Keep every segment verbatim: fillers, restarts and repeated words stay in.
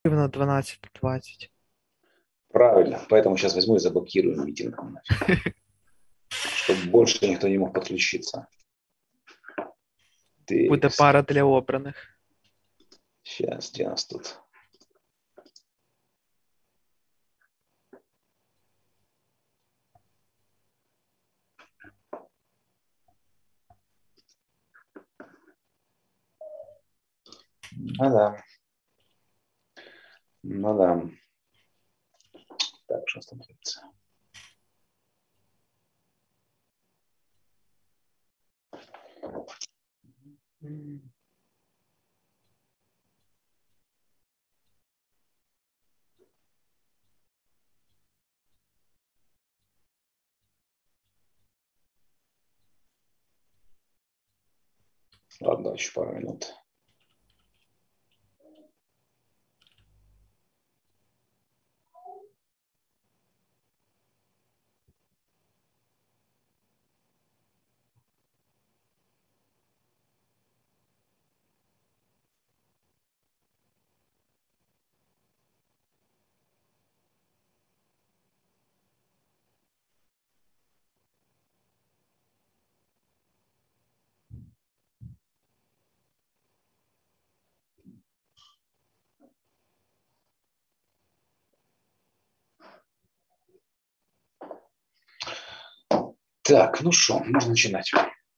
на двенадцать двадцать. Правильно. Поэтому сейчас возьму и заблокирую митинг. Чтобы больше никто не мог подключиться. Буде пара для обраних. Сейчас, где у нас тут? Ну да. Ну да. Так, что становится? Ладно, еще пару минут. Так, ну что, можно начинать.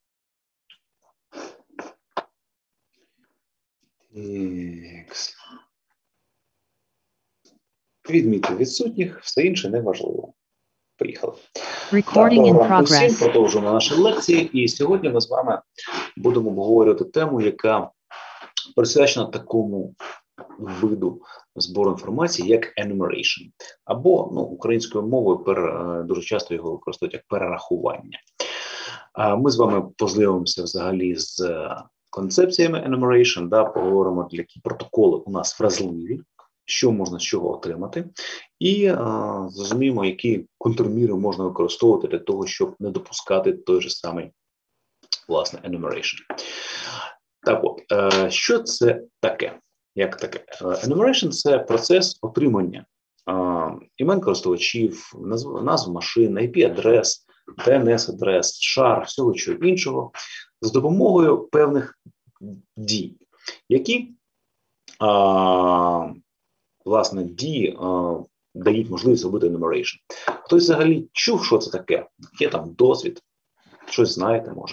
Відмітки відсутніх, все інше неважливо. Поїхали. Так, доброго ранку всім, продовжуємо наші лекції. І сьогодні ми з вами будемо обговорювати тему, яка присвячена такому виду збору інформації, як enumeration. Або, ну, українською мовою пер, дуже часто його використовують як перерахування. Ми з вами познайомимося взагалі з концепціями enumeration, да, поговоримо, які протоколи у нас вразливі, що можна з чого отримати, і а, зрозуміємо, які контрміри можна використовувати для того, щоб не допускати той же самий, власне, enumeration. Так от, е, що це таке? Як таке? Enumeration – це процес отримання е, імен користувачів, назв, назв машин, ай пі-адрес, ді ен ес-адрес, шар, всього чого іншого, з допомогою певних дій, які а, власне, дії а, дають можливість робити enumeration. Хтось взагалі чув, що це таке? Є там досвід? Щось знаєте, може?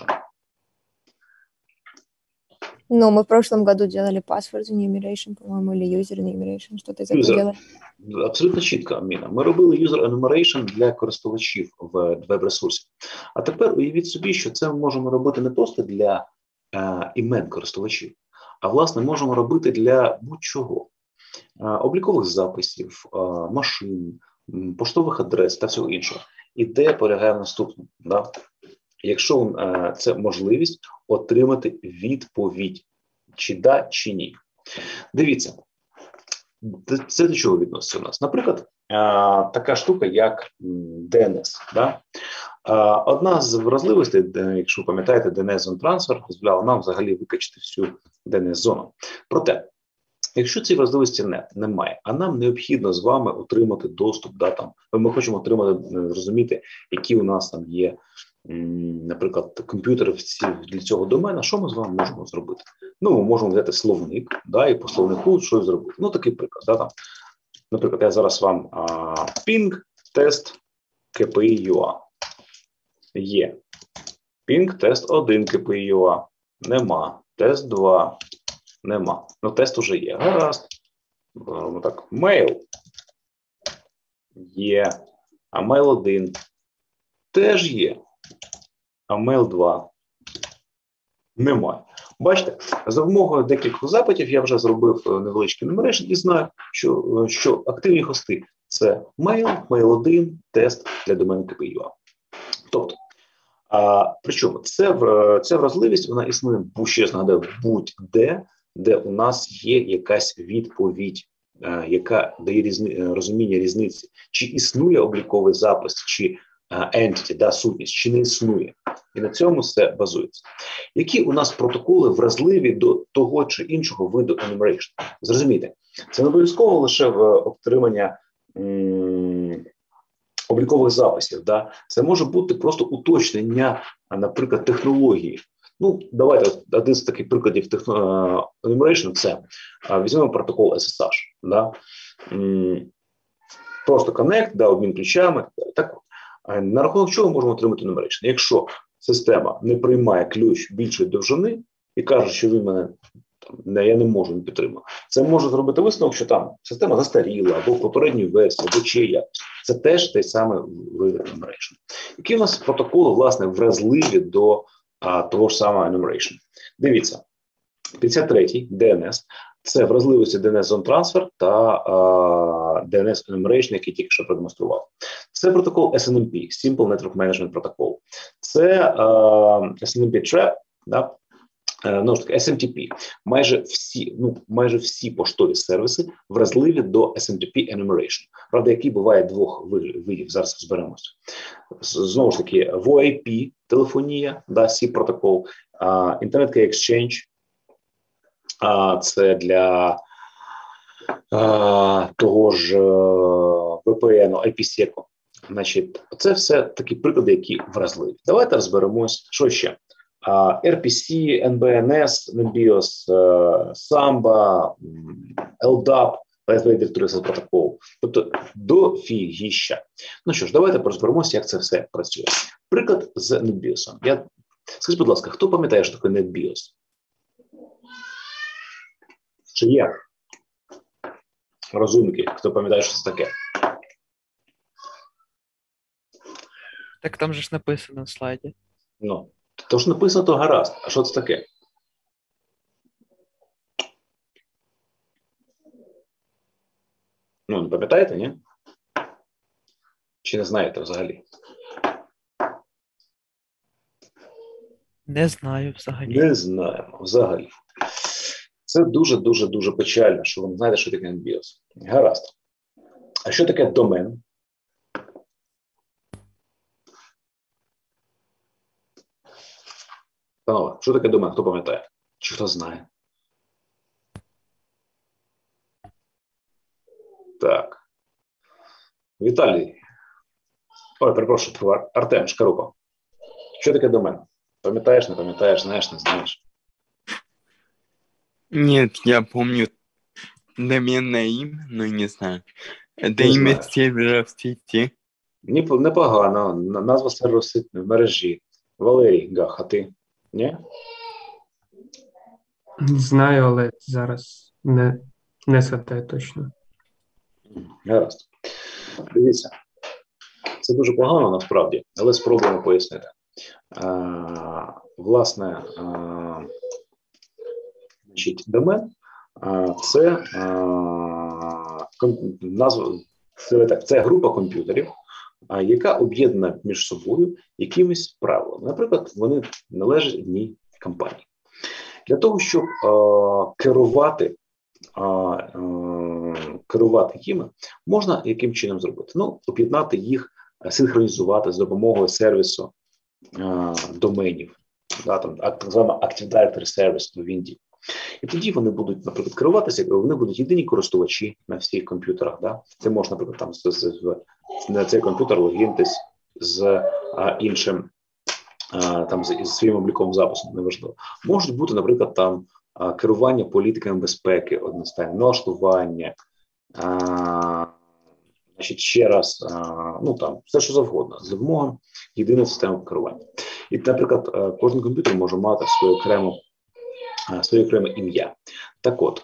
Ну, мы в прошлом году делали password enumeration, по-моему, или user enumeration, что-то из этого делали. Абсолютно чітко, Аміна. Ми робили user enumeration для користувачів в веб-ресурсі. А тепер уявіть собі, що це ми можемо робити не просто для е, імен користувачів, а, власне, можемо робити для будь-чого. Облікових записів, машин, поштових адрес та всього іншого. Ідея полягає в наступному. Да? Якщо це можливість отримати відповідь, чи да, чи ні. Дивіться, це до чого відноситься у нас? Наприклад, така штука, як ді ен ес. Да? Одна з вразливостей, якщо ви пам'ятаєте, ді ен ес Zone Transfer дозволяла нам взагалі викачати всю ді ен ес-зону. Проте, якщо цієї важливості не, немає, а нам необхідно з вами отримати доступ, да, там, ми хочемо отримати, зрозуміти, які у нас там є, наприклад, комп'ютери для цього домена, що ми з вами можемо зробити? Ну, ми можемо взяти словник, да, і по словнику щось зробити. Ну, такий приклад. Да, там. Наприклад, я зараз вам а, ping тест кей пі ай ю а. Є. Ping тест один кей пі ай ю а. Нема. Тест два. Нема. Ну, тест уже є. Гаразд. Робимо так. Mail. Є. А mail один. Теж є. А mail два. Немає. Бачите, за допомогою декількох запитів я вже зробив невеличкий enumeration і знаю, що, що активні хости – це mail, mail один, тест для домену кей пі ай ю а. Тобто, а, причому це, ця вразливість, вона існує, ще раз нагадаю, будь-де, де у нас є якась відповідь, е, яка дає різни, розуміння різниці, чи існує обліковий запис, чи entity, да, сутність, чи не існує. І на цьому все базується. Які у нас протоколи вразливі до того чи іншого виду enumeration? Зрозумійте, це не обов'язково лише в отримання м- облікових записів. Да? Це може бути просто уточнення, наприклад, технології. Ну, давайте один з таких прикладів enumeration – це візьмемо протокол ес ес аш. Да? Просто connect, да, обмін ключами. Так, на рахунок чого можемо отримати enumeration? Якщо система не приймає ключ більшої довжини і каже, що він мене не, я не можу не підтримати, це може зробити висновок, що там система застаріла, або в попередній версії, або чи якось. Це теж той самий вид enumeration. Які у нас протоколи, власне, вразливі до а, того ж самого enumeration? Дивіться, п'ятдесят третій ді ен ес – це вразливості ді ен ес Zone Transfer та а, ді ен ес Enumeration, який тільки що продемонстрував. Це протокол ес ен ем пі, Simple Network Management Protocol. Це а, ес ен ем пі Trap, да? Ну ж таки, ес ем ті пі. Майже всі, ну, майже всі поштові сервіси вразливі до ес ем ті пі Enumeration. Правда, які буває двох видів, зараз розберемося. Знову ж таки, ві о ей пі, телефонія, да, сі протокол, Internet Key Exchange, а це для а, того ж ві пі ен, ай пі сек. Значить, це все такі приклади, які вразливі. Давайте розберемось, що ще. ар пі сі, ен бі ен ес, Nebios, Samba, ел дап, Lightweight Directory протокол. Тобто дофігіща. Ну що ж, давайте розберемося, як це все працює. Приклад з Nebios. Я... Скажіть, будь ласка, хто пам'ятає, що таке Nebios? Чи є розумники, хто пам'ятає, що це таке? Так там же ж написано на слайді. Ну, то ж написано, то гаразд. А що це таке? Ну, не пам'ятаєте, ні? Чи не знаєте взагалі? Не знаю взагалі. Не знаємо взагалі. Це дуже-дуже-дуже печально, що ви не знаєте, що таке Nebios. Гаразд. А що таке домен? Панове, що таке домен? Хто пам'ятає? Чи хто знає? Так. Віталій. Ой, перепрошую, Артем Шкарупа. Що таке домен? Пам'ятаєш, не пам'ятаєш, знаєш, не знаєш? Нет, я помню доменное имя, но не знаю. Это Не имя знаю. сервера в сети. Ні- Непогано. Н- Назва серверу в мережі. Валерій Гах, а ти? Ні? Знаю, але зараз не, не згадаю точно. Гаразд. Дивіться. Це дуже погано насправді, але спробуємо пояснити. А, власне, а, значить, домен а, це а, ком- назва, це, так, це група комп'ютерів, а, яка об'єднана між собою якимись правилами. Наприклад, вони належать одній компанії. Для того, щоб а, керувати, а, а, керувати їми, можна яким чином зробити? Ну, об'єднати їх, синхронізувати з допомогою сервісу а, доменів, да, там, так звана Active Directory Service в Вінді. І тоді вони будуть, наприклад, керуватися, вони будуть єдині користувачі на всіх комп'ютерах. Да? Це можна, наприклад, там, з, з, з, на цей комп'ютер логінтись з а, іншим, а, там, з, з своїм обліковим записом, неважливо. Можуть бути, наприклад, там а, керування політиками безпеки, одностайне, налаштування, а, значить, ще раз, а, ну там, все, що завгодно, з допомогою єдиної системи керування. І, наприклад, а, кожен комп'ютер може мати свою окрему своє окреме ім'я. Так от,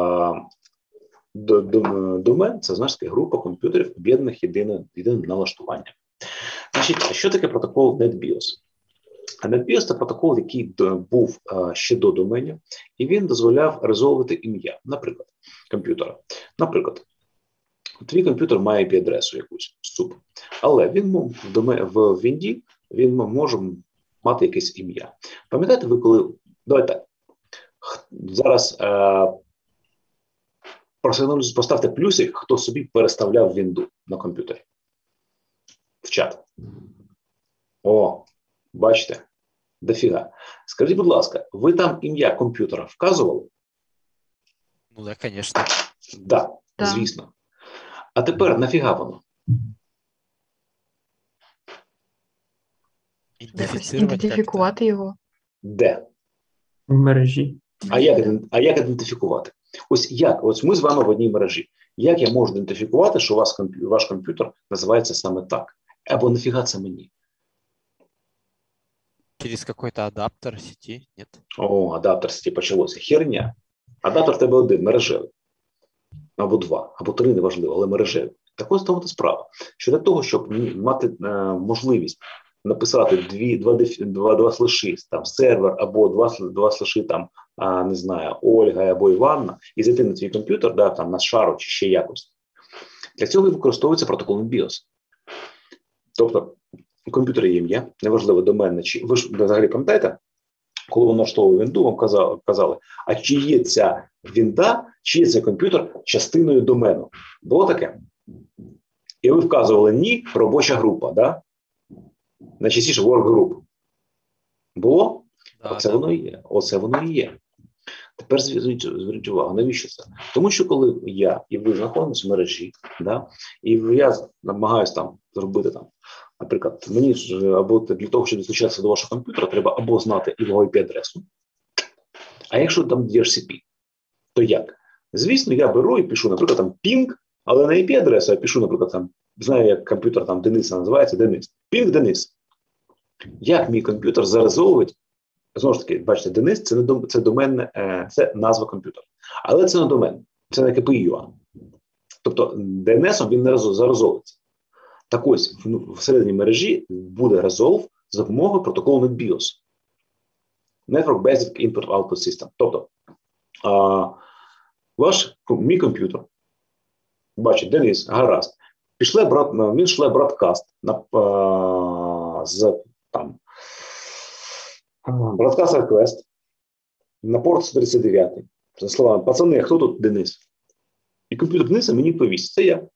домен – це, знаєш, група комп'ютерів, об'єднаних єдиним, єдиним налаштуванням. Значить, що таке протокол NetBIOS? NetBIOS – це протокол, який був ще до доменів, і він дозволяв резолвити ім'я, наприклад, комп'ютера. Наприклад, твій комп'ютер має ай пі-адресу якусь, супер. Але він в, домен, в Вінді він може мати якесь ім'я. Пам'ятаєте ви, коли... Давайте так. Зараз е, поставте плюсик, хто собі переставляв Вінду на комп'ютері. В чат. О, бачите, дофіга. Скажіть, будь ласка, ви там ім'я комп'ютера вказували? Ну да, конечно. Да, Да. звісно. А тепер нафіга воно? Якось Идентифицировать как-то. ідентифікувати його. Де? В мережі. А як, іден- а як ідентифікувати? Ось як? Ось ми з вами в одній мережі. Як я можу ідентифікувати, що у вас комп'ю- ваш комп'ютер називається саме так? Або нафіга це мені? Через какой-то адаптер сети, нет? О, адаптер сеті почалося. Херня. Адаптер в тебе один, мережевий. Або два, або три, неважливо, але мережевий. Так ось тому справа. Що для того, щоб мати е, можливість написати дві, два, дефі- два, два слеші, там, сервер, або два, сл- два слеші, там, а, не знаю, Ольга або Іванна, і зайти на твій комп'ютер, да, там, на шару чи ще якось. Для цього і використовується протокол BIOS. Тобто, у комп'ютера є ім'я, неважливо доменне, чи ви ж взагалі пам'ятаєте, коли ви налаштовували вінду, вам казали, казали, а чи є ця вінда, чи є цей комп'ютер частиною домену. Було таке? І ви вказували ні, робоча група, да? Найчастіше work group. Було? Да, Оце да. воно і є. Оце воно і є. Тепер зверніть, зверніть увагу, навіщо це? Тому що коли я і ви знаходимося в мережі, да, і я намагаюся там зробити там, наприклад, мені ж або для того, щоб достучатися до вашого комп'ютера, треба або знати його ай пі-адресу. А якщо там ді ейч сі пі, то як? Звісно, я беру і пишу, наприклад, там ping, але не ай пі-адресу, а пишу, наприклад, там, знаю, як комп'ютер там Дениса називається, Денис. Ping Денис. Як мій комп'ютер зарезовують? Знову ж таки, бачите, Денис – це не дом, це доменне, е, це назва комп'ютера. Але це не домен, це не кей пі ай. Тобто ді ен ес-ом він не зарезовується. Так ось, в, всередині мережі буде резолв за допомогою протоколу NetBIOS. Network Basic Input Output System. Тобто, а, ваш, мій комп'ютер, бачить, Денис, гаразд, пішле брат, він шле браткаст на, а, з там, Broadcast request на порт сто тридцять дев'ять. За словами, пацани, хто тут Денис? І комп'ютер Дениса мені повість. Це я.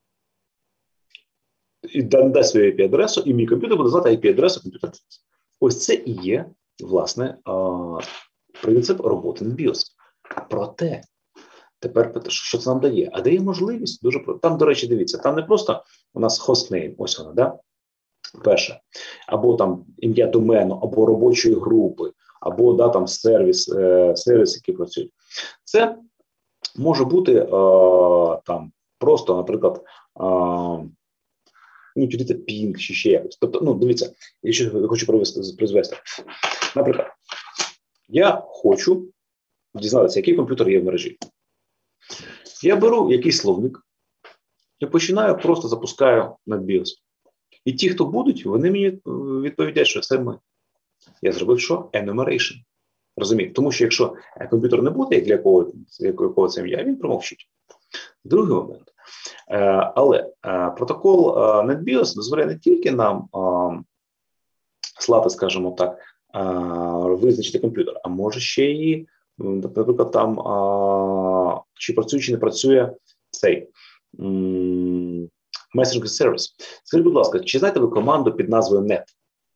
І дасть свою ай пі-адресу, і мій комп'ютер буде знати ай пі-адресу комп'ютера Дениса. Ось це і є, власне, принцип роботи NetBIOS. Проте, тепер, що це нам дає? А дає можливість, дуже там, до речі, дивіться, там не просто у нас хостнейм, ось вона, да? Перше, або там ім'я домену, або робочої групи, або да, там сервіс, е, сервіс, який працює. Це може бути е, там просто, наприклад, е, ну, тоді пінг чи ще якось. Тобто, ну, дивіться, я ще хочу призвести. Наприклад, я хочу дізнатися, який комп'ютер є в мережі. Я беру якийсь словник і починаю, просто запускаю NetBIOS. І ті, хто будуть, вони мені відповідають, що це ми. Я зробив що? Enumeration. Розумієте? Тому що якщо комп'ютер не буде, як для якого, якого це ім'я, він промовчить. Другий момент. Але протокол NetBIOS дозволяє не тільки нам слати, скажімо так, визначити комп'ютер, а може ще і, наприклад, там, чи працює, чи не працює цей Messaging Service. Скажіть, будь ласка, чи знаєте ви команду під назвою net?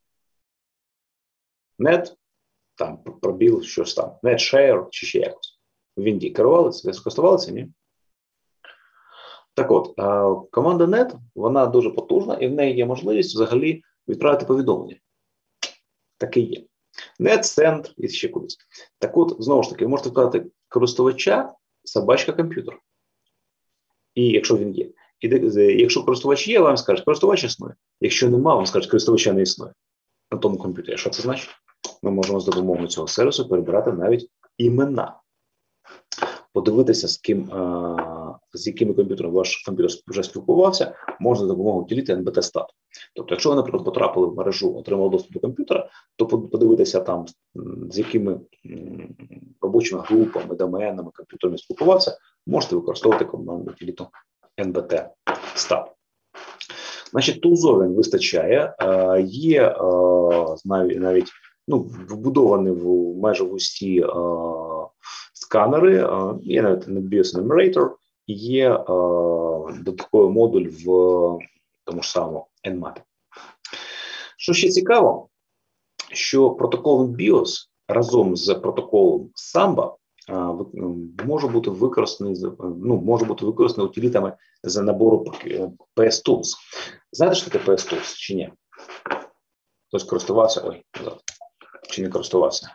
Net, там, пробіл, щось там, NetShare, чи ще якось. В Вінді керувалися, користувалися, ні? Так от, команда net, вона дуже потужна, і в неї є можливість взагалі відправити повідомлення. Таке є. Net, send і ще кудись. Так от, знову ж таки, ви можете вказати користувача, собачка, комп'ютер. І якщо він є. І якщо користувач є, вам скажуть, користувач існує. Якщо нема, вам скажуть, користувача не існує на тому комп'ютері. Що це значить? Ми можемо з допомогою цього сервісу перебирати навіть імена. Подивитися, з ким, з якими комп'ютерами ваш комп'ютер вже спілкувався, можна за допомогою утиліти ен бі те-стат. Тобто, якщо ви, наприклад, потрапили в мережу, отримали доступ до комп'ютера, то подивитися там, з якими робочими групами, доменами, комп'ютерами спілкувався, можете використовувати команду утиліту ен бі те-стат. Значить, тулзовень вистачає, є навіть ну, вбудовані в майже в усі сканери, є навіть NetBIOS Enumerator, є додатковий модуль в тому ж самому Nmap. Що ще цікаво, що протокол біос разом з протоколом Samba а, ви- може бути використаний з- ну, може бути використаний утилітами за набору пі ес Tools. Знаєте, що таке пі ес Tools чи ні? Хтось користувався? Ой, назад. Чи не користувався?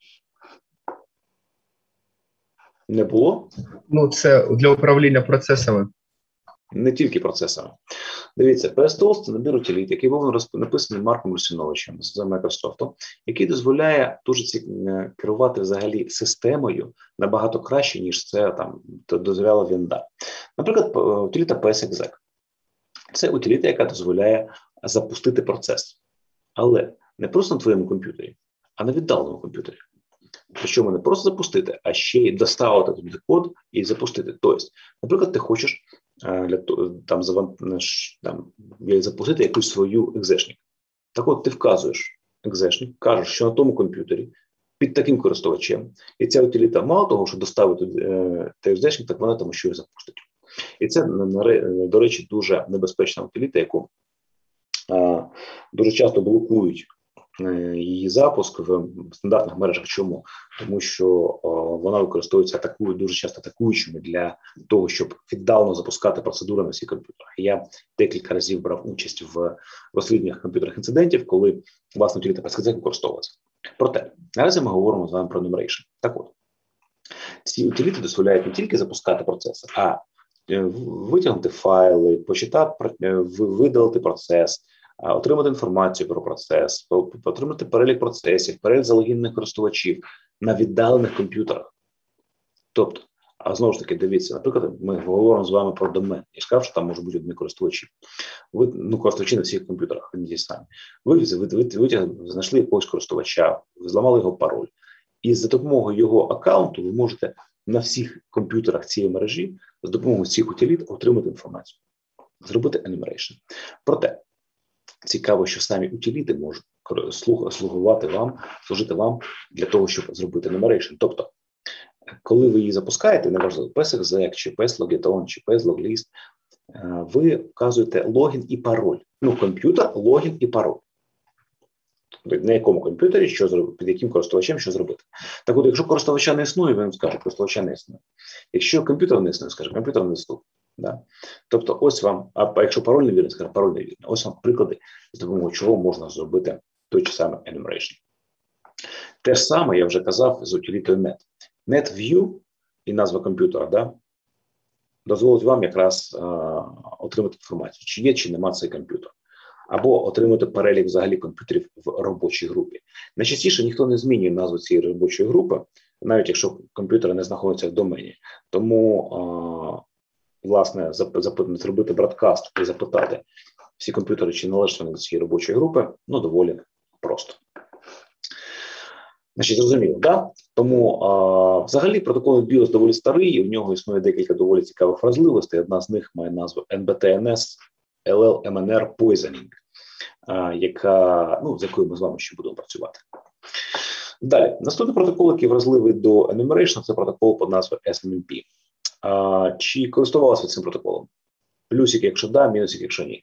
Не було? Ну, це для управління процесами. Не тільки процесами. Дивіться, пі ес Tools – це набір утиліт, який був розп- написаний Марком Русіновичем з Microsoft, який дозволяє дуже ці, е, керувати взагалі системою набагато краще, ніж це там д- дозволяла Вінда. Наприклад, п- утиліта пі ес Exec. Це утиліта, яка дозволяє запустити процес. Але не просто на твоєму комп'ютері, а на віддаленому комп'ютері. Причому не просто запустити, а ще й доставити туди код і запустити. Тобто, наприклад, ти хочеш е, для того, там, заван- ш- там, запустити якусь свою екзешник. Так от ти вказуєш екзешник, кажеш, що на тому комп'ютері під таким користувачем, і ця утиліта мало того, що доставить е, той екзешник, так вона там ще й запустить. І це, на- на ре- до речі, дуже небезпечна утиліта, яку е, дуже часто блокують е, її запуск в стандартних мережах. Чому? Тому що о, вона використовується атакують дуже часто атакуючими для того, щоб віддалено запускати процедури на всіх комп'ютерах. Я декілька разів брав участь в розслідуваннях комп'ютерних інцидентів, коли власне утиліта пі ес Exec використовується. Проте наразі ми говоримо з вами про enumeration. Так от, ці утиліти дозволяють не тільки запускати процеси, а е, в- витягнути файли, почитати, про- е, ви- видалити процес, а, отримати інформацію про процес, по- отримати перелік процесів, перелік залогінних користувачів на віддалених комп'ютерах. Тобто, а знову ж таки, дивіться, наприклад, ми говоримо з вами про домен. Я ж сказав, що там може бути одні користувачі. Ви, ну, користувачі на всіх комп'ютерах, вони ті самі. Ви, ви, ви, ви знайшли якогось користувача, ви зламали його пароль. І за допомогою його аккаунту ви можете на всіх комп'ютерах цієї мережі з допомогою цих утиліт отримати інформацію, зробити enumeration. Проте, цікаво, що самі утиліти можуть кор- слуг- слугувати вам, служити вам для того, щоб зробити enumeration. Тобто, коли ви її запускаєте, неважливо, пі ес Exec, чи пі ес Logiton, чи пі ес Loglist, е, ви вказуєте логін і пароль. Ну, комп'ютер, логін і пароль. На якому комп'ютері, що зробити, під яким користувачем, що зробити. Так от, якщо користувача не існує, він скаже, користувача не існує. Якщо комп'ютер не існує, скаже, комп'ютер не існує. Да? Тобто, ось вам, а якщо пароль не вірний, скаже, пароль не вірний. Ось вам приклади, з допомогою чого можна зробити той чи самий enumeration. Те ж саме, я вже казав, з утилітою net. NetView і назва комп'ютера, да, дозволить вам якраз е, отримати інформацію, чи є, чи нема цей комп'ютер. Або отримати перелік взагалі комп'ютерів в робочій групі. Найчастіше ніхто не змінює назву цієї робочої групи, навіть якщо комп'ютери не знаходяться в домені. Тому, е, власне, зап- зап- зробити бродкаст і запитати всі комп'ютери, чи належать вони до цієї робочої групи, ну, доволі просто. Значить, зрозуміло, да? Тому а, взагалі протокол біос доволі старий, і в нього існує декілька доволі цікавих вразливостей. Одна з них має назву ен бі ті ен ес ел ел ем ен ар Poisoning, а, яка, ну, з якою ми з вами ще будемо працювати. Далі, наступний протокол, який вразливий до enumeration, це протокол під назвою ес ем ем пі. А, чи користувалися цим протоколом? Плюсик, якщо да, мінусик, якщо ні.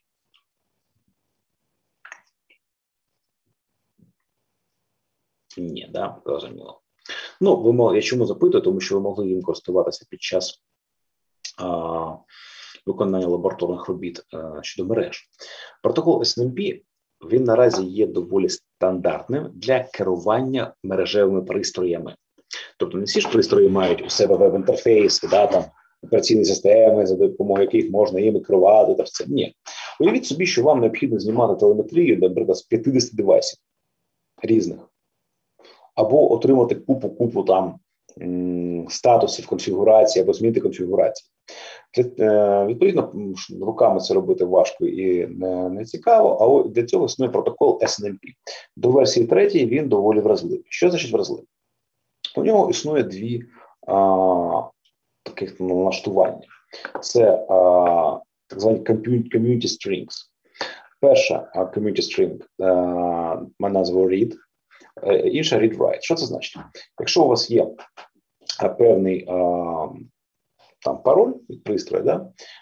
Ні, да, зрозуміло. Ну, ви могли, я чому запитую, тому що ви могли їм користуватися під час а, виконання лабораторних робіт а, щодо мереж. Протокол ес ем ем пі, він наразі є доволі стандартним для керування мережевими пристроями. Тобто не всі ж пристрої мають у себе веб-інтерфейси, да, там, операційні системи, за допомогою яких можна їм керувати. Та все. Ні. Уявіть собі, що вам необхідно знімати телеметрію, наприклад, з п'ятдесят девайсів різних. Або отримати купу-купу там м, статусів конфігурації, або змінити конфігурації. Е, відповідно, руками це робити важко і не, не цікаво, а для цього існує протокол ес ен ем пі. До версії третьої він доволі вразливий. Що значить вразливий? У нього існує дві а, таких налаштування. Це а, так звані community strings. Перша а, community string а, має назву read, інша read-write. Що це значить? Якщо у вас є а, певний а, там пароль від пристрою, да,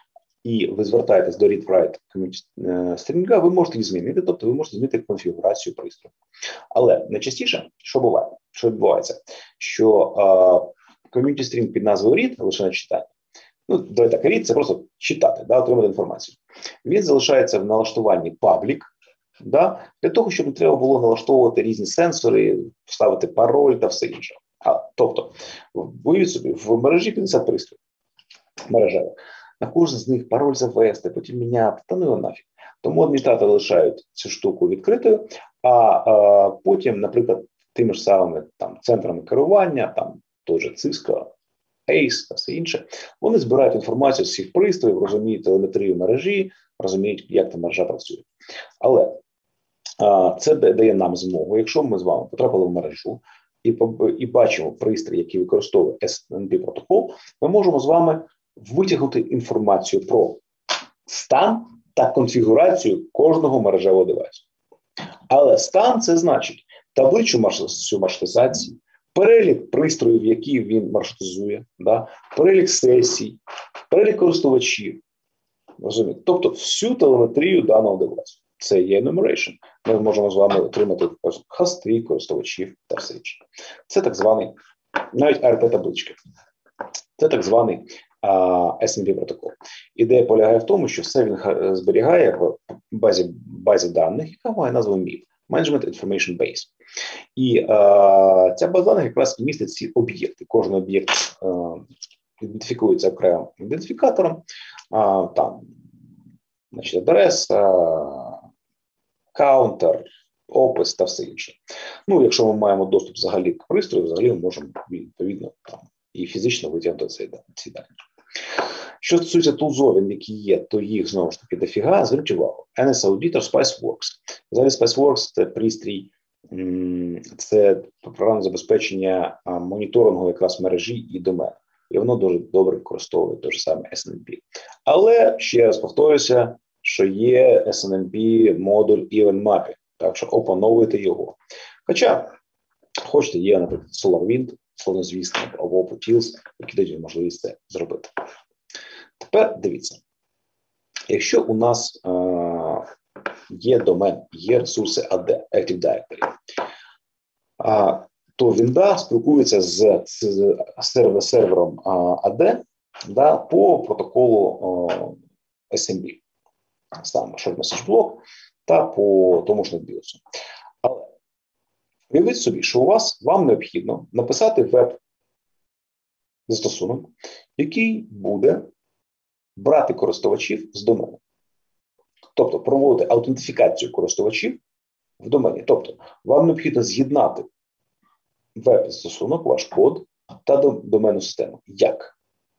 і ви звертаєтесь до read-write community стрінга, ви можете їх змінити, тобто ви можете змінити конфігурацію пристрою. Але найчастіше, що буває, що відбувається, що community стрінг під назвою read лише на читання. Ну, давайте так, read – це просто читати, да, отримати інформацію. Він залишається в налаштуванні public, да, для того, щоб не треба було налаштовувати різні сенсори, вставити пароль та все інше. А, тобто, уявіть собі, в мережі п'ятдесят пристроїв мережевих. На кожен з них пароль завести, потім міняти, та ну його нафіг. Тому адміністратори лишають цю штуку відкритою, а, а потім, наприклад, тими ж самими там, центрами керування, там теж Cisco, ейс та все інше, вони збирають інформацію з всіх пристроїв, розуміють телеметрію мережі, розуміють, як та мережа працює. Але а, це дає нам змогу, якщо ми з вами потрапили в мережу і, і бачимо пристрій, який використовує ес ен ем пі протокол, ми можемо з вами витягнути інформацію про стан та конфігурацію кожного мережевого девайсу. Але стан – це значить таблицю маршрутизації, перелік пристроїв, які він маршрутизує, да, перелік сесій, перелік користувачів. Розумієте? Тобто всю телеметрію даного девайсу. Це є enumeration. Ми можемо з вами отримати хости, користувачів та все інше. Це так званий, навіть ей ар пі-таблички. Це так званий ес ен ем пі протокол. Ідея полягає в тому, що все він зберігає в базі, базі даних, яка має назву міп – Management Information Base. І а, ця база даних якраз містить ці об'єкти. Кожен об'єкт а, ідентифікується окремим ідентифікатором, а, там, значить, адреса, каунтер, опис та все інше. Ну, якщо ми маємо доступ взагалі к пристрою, взагалі ми можемо, відповідно, там, і фізично витягнути ці дані. Що стосується тулзовин, які є, то їх, знову ж таки, дофіга. Зверніть увагу. ен ес Auditor, SpiceWorks. Взагалі SpiceWorks – це пристрій, це програмне забезпечення моніторингу якраз мережі і домен. І воно дуже добре використовує те ж саме ес ен ем пі. Але, ще раз повторюся, що є ес ен ем пі модуль Event Mapping, так що опановуйте його. Хоча, хочете, є, наприклад, SolarWind, словнозвісний, або Optils, які дають можливість це зробити. Тепер дивіться, якщо у нас е, є домен, є ресурси ей ді, Active Directory, е, то Вінда спілкується з, з сервер, сервером ей ді да, по протоколу е, ес ем бі, саме Short Message Block та по тому ж NetBIOS. Але уявіть собі, що у вас, вам необхідно написати веб-застосунок, який буде брати користувачів з домену. Тобто проводити аутентифікацію користувачів в домені. Тобто вам необхідно з'єднати веб-застосунок, ваш код та доменну систему. Як?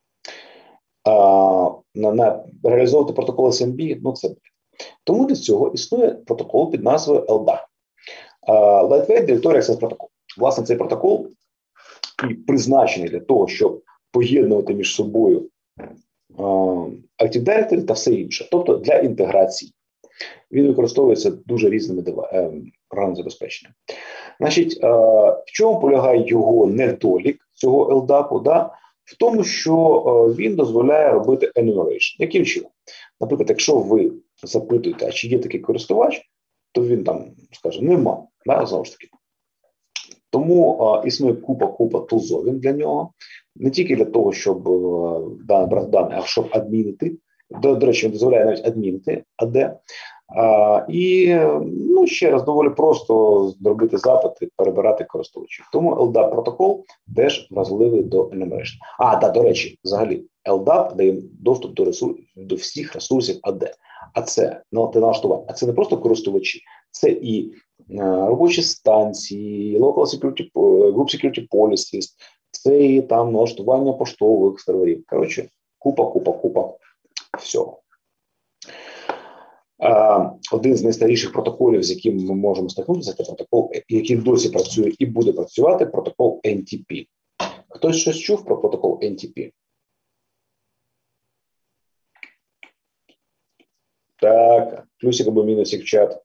А, на, на, реалізовувати протокол ес ем бі, ну це. Тому для цього існує протокол під назвою ел ді ей. Uh, Lightweight Directory Access Protocol. Власне, цей протокол і призначений для того, щоб поєднувати між собою uh, Active Directory та все інше. Тобто для інтеграції. Він використовується дуже різними uh, програмними забезпеченнями. Значить, uh, в чому полягає його недолік, цього ел ді ей? Да? В тому, що uh, він дозволяє робити enumeration. Яким чином? Наприклад, якщо ви запитуєте, а чи є такий користувач, то він там скаже, нема, да, знову ж таки. Тому а, існує купа-купа тулзовин для нього, не тільки для того, щоб а, брати дані, а щоб адмінити. До, до речі, він дозволяє навіть адмінити ей ді. А, і, ну, ще раз, доволі просто зробити запити, перебирати користувачів. Тому ел ді ей протокол теж вразливий до enumeration. А, да, до речі, взагалі, ел ді ей дає доступ до, ресурс, до всіх ресурсів ей ді. А це, ну, те налаштування, а це не просто користувачі, це і е, робочі станції, local security, group security policies, це і там налаштування поштових серверів. Коротше, купа, купа, купа всього. Е, один з найстаріших протоколів, з яким ми можемо стикнутися, це протокол, який досі працює і буде працювати, протокол ен ті пі. Хтось щось чув про протокол ен ті пі? Так, плюсик або мінусик в чат.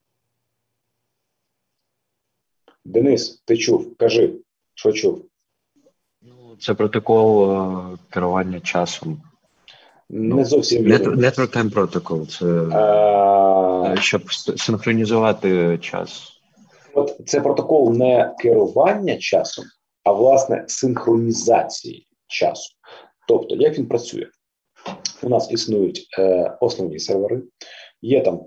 Денис, ти чув? Кажи, що чув? Ну, це протокол е, керування часом. Не зовсім Net- вірно. Network Time Protocol – це А, е, щоб с- синхронізувати час. От це протокол не керування часом, а власне синхронізації часу. Тобто, як він працює? У нас існують е, основні сервери, є там,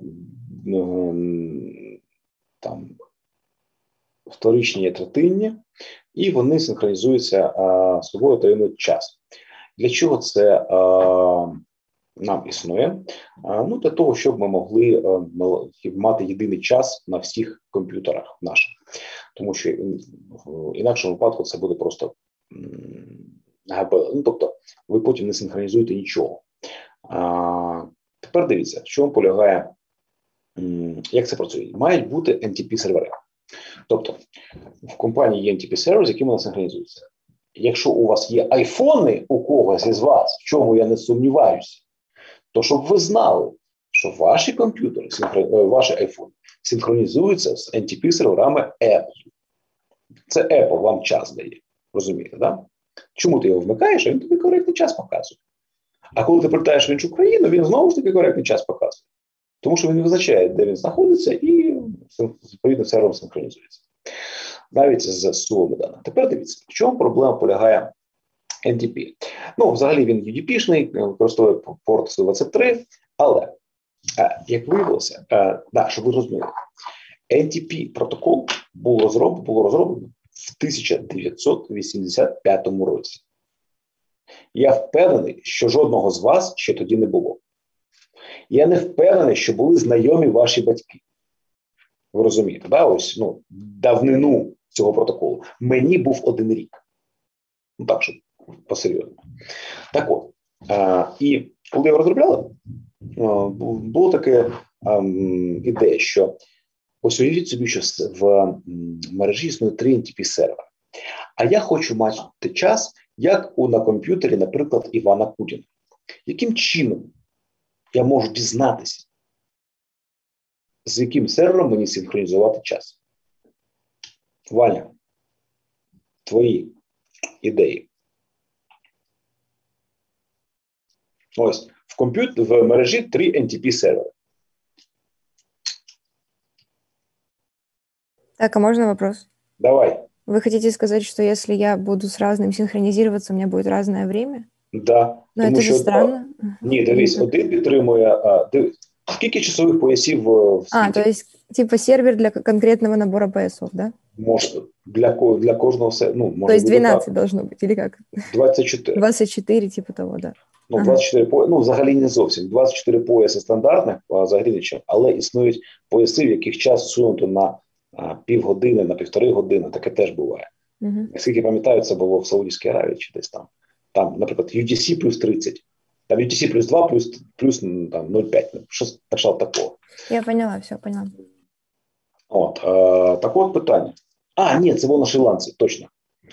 е, там вторичні, є третинні, і вони синхронізуються е, з собою та отримують час. Для чого це е, нам існує? Е, ну, для того, щоб ми могли е, мати єдиний час на всіх комп'ютерах наших. Тому що в інакшому випадку це буде просто ну, тобто ви потім не синхронізуєте нічого. А, тепер дивіться, в чому полягає, як це працює. Мають бути ен ті пі-сервери. Тобто в компанії є ен ті пі-сервер, з яким вона синхронізується. Якщо у вас є айфони у когось із вас, в чому я не сумніваюся, то щоб ви знали, що ваші комп'ютери, ваші айфони синхронізуються з ен ті пі-серверами Apple. Це Apple вам час дає. Розумієте, да? Чому ти його вмикаєш, а він тобі коректний час показує. А коли ти прилітаєш в іншу країну, він знову ж таки коректний час показує. Тому що він визначає, де він знаходиться, і відповідно сервером синхронізується. Навіть з сумами даних. Тепер дивіться, в чому проблема полягає ен ті пі. Ну, взагалі він ю ді пі-шний, використовує порт сто двадцять три, але, як виявилося, да, щоб ви розуміли, ен ті пі-протокол було розроблено, було розроблено в тисяча дев'ятсот вісімдесят п'ятому році. Я впевнений, що жодного з вас ще тоді не було. Я не впевнений, що були знайомі ваші батьки. Ви розумієте, да? Ось, ну, давнину цього протоколу. Мені був один рік. Ну так, щоб посерйозно. Так от, а, і коли його розробляли, а, було таке а, ідея, що ось уявіть собі, що в мережі існує три ен ті пі-сервери. А я хочу мати час, як у на комп'ютері, наприклад, Івана Кудіна. Яким чином я можу дізнатися, з яким сервером мені синхронізувати час? Ваня, твої ідеї. Ось, в комп'ютері, в мережі три ен ті пі-сервери. Так, а можно вопрос? Давай. Вы хотите сказать, что если я буду с разным синхронизироваться, у меня будет разное время? Да. Но это же що, странно. Ні, дивись, один підтримує, а, дивись, скільки часових поясів в світі? А, то есть типа сервер для конкретного набора поясов, да? Може, для, ко- для кожного, се- ну, може То есть бути двенадцать так. должно быть, или как? двадцять чотири. двадцать четыре, типа того, да. Ну, Ага. двадцять чотири пояси, ну, взагалі не зовсім. двадцять чотири пояси стандартних, а взагалі нічого. Але існують пояси, в яких час сунуто на а, півгодини, на півтори години. Таке теж буває. Угу. Наскільки пам'ятаю, це було в Саудівській Аравії чи десь там. Там, наприклад, ю ті сі плюс тридцять. Там ю ті сі плюс два, плюс, плюс там, нуль цілих п'ять. Щось почало такого. Я поняла, все поняла. От, е, так от питання. А, ні, це було на Шрі-Ланці, точно.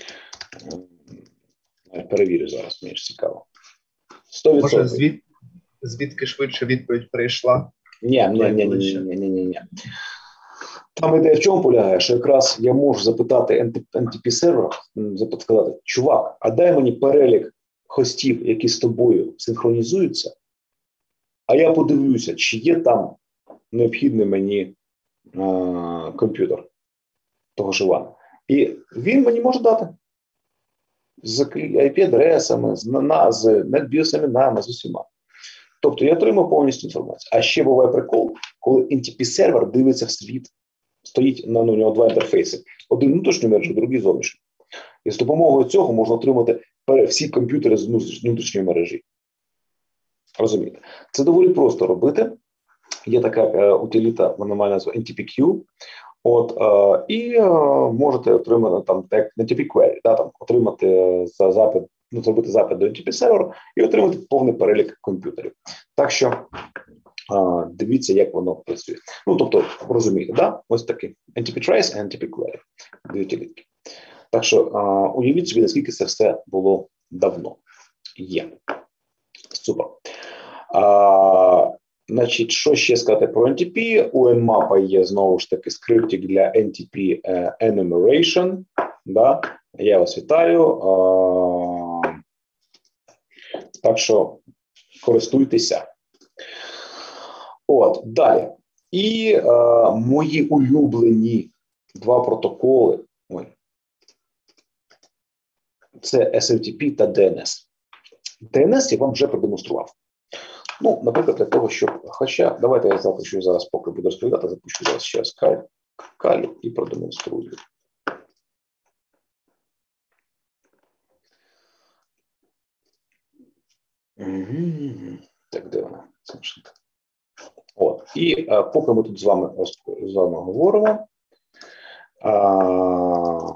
Е, Перевірю зараз, мені ж цікаво. сто відсотків. Може, звід... звідки швидше відповідь прийшла? Ні, ні, ні, ні, ні, ні, ні, ні. Там ідея в чому полягає, що якраз я можу запитати ен ті пі-сервер, сказати, чувак, а дай мені перелік хостів, які з тобою синхронізуються, а я подивлюся, чи є там необхідний мені а, комп'ютер того ж Івана. І він мені може дати з ай пі-адресами, з, на, з NetBIOS-іменами, з усіма. Тобто я отримав повністю інформацію. А ще буває прикол, коли ен ті пі-сервер дивиться в світ, стоїть на ну, у нього два інтерфейси. Один внутрішній мережі, другий зовнішній. І з допомогою цього можна отримати всі комп'ютери з внутрішньої мережі. Розумієте? Це доволі просто робити. Є така е, утиліта, вона має назву ен ті пі кью. От, е, і е, можете отримати там як ен ті пі query, да, там, отримати за запит, ну, зробити запит до ен ті пі-серверу і отримати повний перелік комп'ютерів. Так що е, дивіться, як воно працює. Ну, тобто, розумієте, да? Ось такі ен ті пі Trace, ен ті пі query. Дві утилітки. Так що е, уявіть собі, наскільки це все було давно. Є. Супер. А, значить, що ще сказати про ен ті пі? У Nmap є, знову ж таки, скриптик для ен ті пі uh, enumeration. Да? Я вас вітаю. А, так що Користуйтеся. От, далі. І е, мої улюблені два протоколи. Ой. Це ес ем ті пі та ді ен ес. ді ен ес я вам вже продемонстрував. Ну, наприклад, для того, щоб... Хоча, давайте я запущу зараз, поки буду розповідати, запущу зараз ще раз каль, каль і продемонструю. Угу. Так, де вона? Це машинка. От. І а, поки ми тут з вами, з вами говоримо, а,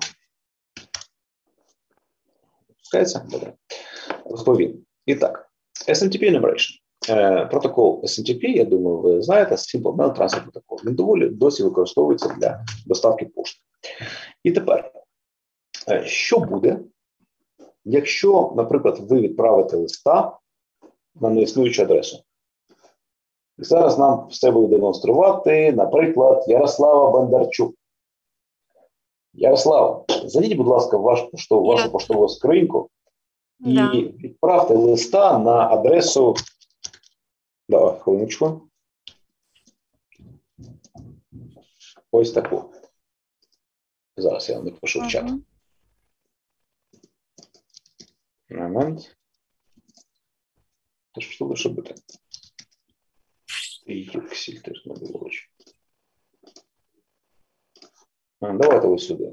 пускається? Добре. Розповім. І так, ес ем ті пі Enumeration. Е, протокол ес ем ті пі, я думаю, ви знаєте, Simple Mail Transfer Protocol. Він доволі досі використовується для доставки пошти. І тепер, е, що буде, якщо, наприклад, ви відправите листа на неіснуючу адресу? І зараз нам все буде демонструвати, наприклад, Ярослава Бондарчук. Ярослава, зайдіть, будь ласка, в ваш поштов, вашу поштову скриньку і Да. відправте листа на адресу. Давай, хвилиночку. Ось таку. Зараз я вам напишу в чат. Ага. Момент. Та що лише буде? Юксіль теж не було. А, давайте ось сюди.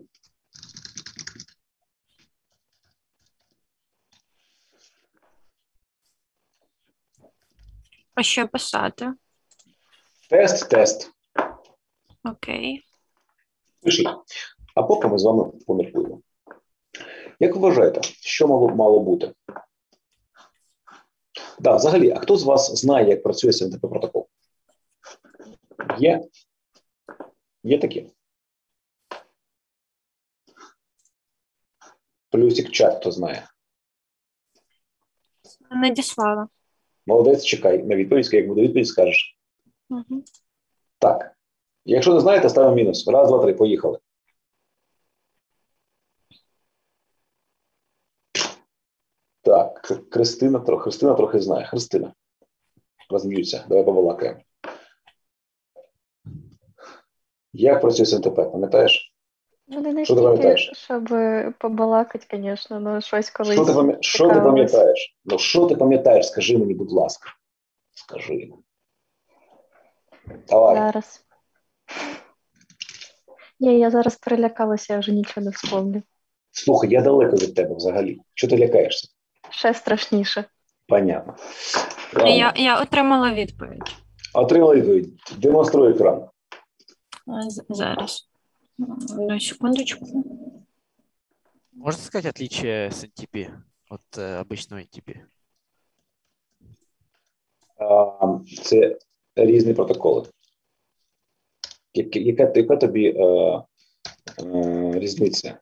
А що писати? Тест, тест. Окей. Пишіть. А поки ми з вами поміркуємо. Як ви вважаєте, що мало, мало бути? Да, взагалі, а хто з вас знає, як працює ес ем ті пі-протокол? Є? Є такі? Плюсик чат, хто знає. Надіслала. Молодець, чекай на відповідь, як буде відповідь, скажеш. Угу. Так. Якщо не знаєте, ставимо мінус. Раз, два, три, поїхали. Так, Христина трохи, Христина трохи знає. Христина. Розм'ються. Давай побалакаємо. Як працює ес ем ті пі, пам'ятаєш? Ну, не Що ти настільки, пам'ятаєш? щоб побалакати, звісно, ну щось колись. Що ти, пам'я... що ти пам'ятаєш? Ну, що ти пам'ятаєш? Скажи мені, будь ласка. Скажи. Давай. Зараз. Ні, я зараз перелякалася, я вже нічого не вспомню. Слухай, я далеко від тебе взагалі. Чого ти лякаєшся? Ще страшніше. Понятно. Ладно. Я, я отримала відповідь. Отримала відповідь. Демонструй екран. А, з- Зараз. Одну секундочку. Можно сказать отличие с эн ти пи от э, обычного эн ти пи? А, це різні протоколи. Яка, яка, яка тобі е, е, різниця?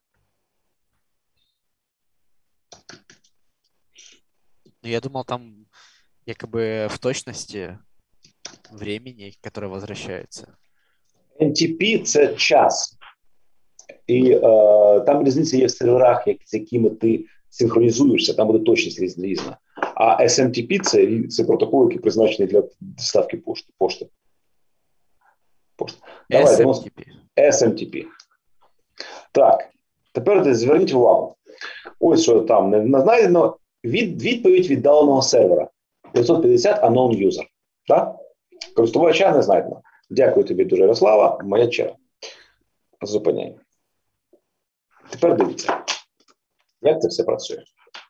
Ну, я думал, там якобы в точности времени, которое возвращается. ен ті пі – це час. І е, там різниця є в серверах, як, з якими ти синхронізуєшся, там буде точність різна. різна. А ес ем ті пі – це, це протокол, який призначений для доставки пошти. пошти. пошти. Давай, ес ем ті пі. ес ем ті пі. Так, тепер зверніть увагу. Ось що там не знайдено. Від, відповідь віддаленого сервера. п'ятсот п'ятдесят unknown user. Так? Користувача не знайдено. Дякую тобі дуже, Ярослава. Моя черга. Зупиняй. Тепер дивіться, як це все працює.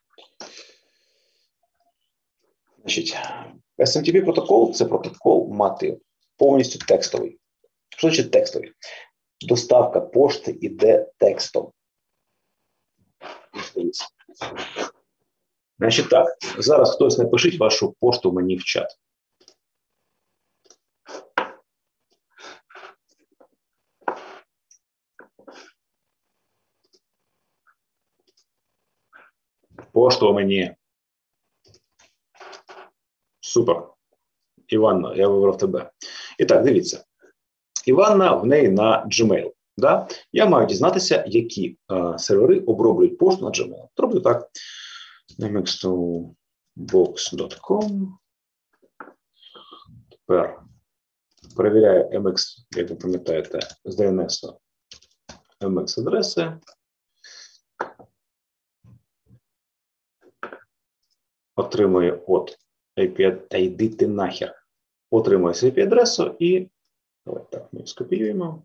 Значить, ес ем ті пі протокол – це протокол мати повністю текстовий. Що значить текстовий? Доставка пошти іде текстом. Дивіться. Значить так, зараз хтось напишіть вашу пошту мені в чат. Пошту мені. Супер. Іванна, я вибрав тебе. І так, дивіться. Іванна в неї на Gmail. Да? Я маю дізнатися, які е, сервери оброблюють пошту на Gmail. Роблю так. ем екс ту бокс крапка ком Тепер перевіряю ем екс, як ви пам'ятаєте, з ді ен ес ем екс-адреси. Отримує от ей пі ай, та йди ти нахер. Отримує ей пі ай-адресу і давай так, ми скопіюємо.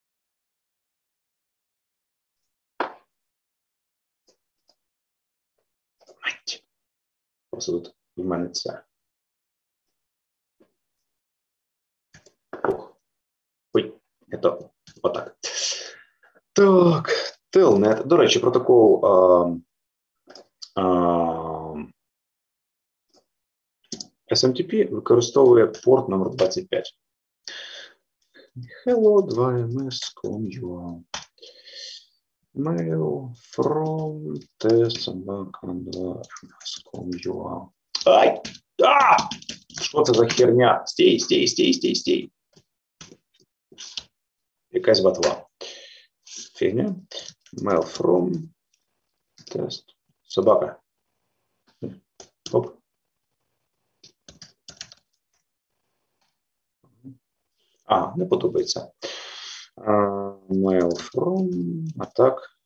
Мать. Просто тут в мене це. Ох. Ой, это отак. Так, Телнет. До речі, протокол а, а, ес ем ті пі використовує порт номер двадцять п'ять. Hello, два ем ес точка ком точка ю а. Mail from testsobaka два ем ес точка ком точка ю а. Ай! А! Що це за херня? Стій, стій, стій, стій, стій. Якась батва. Фігня. Mail from test. Собака. Оп. А, не подобається. Uh, mail from, а так.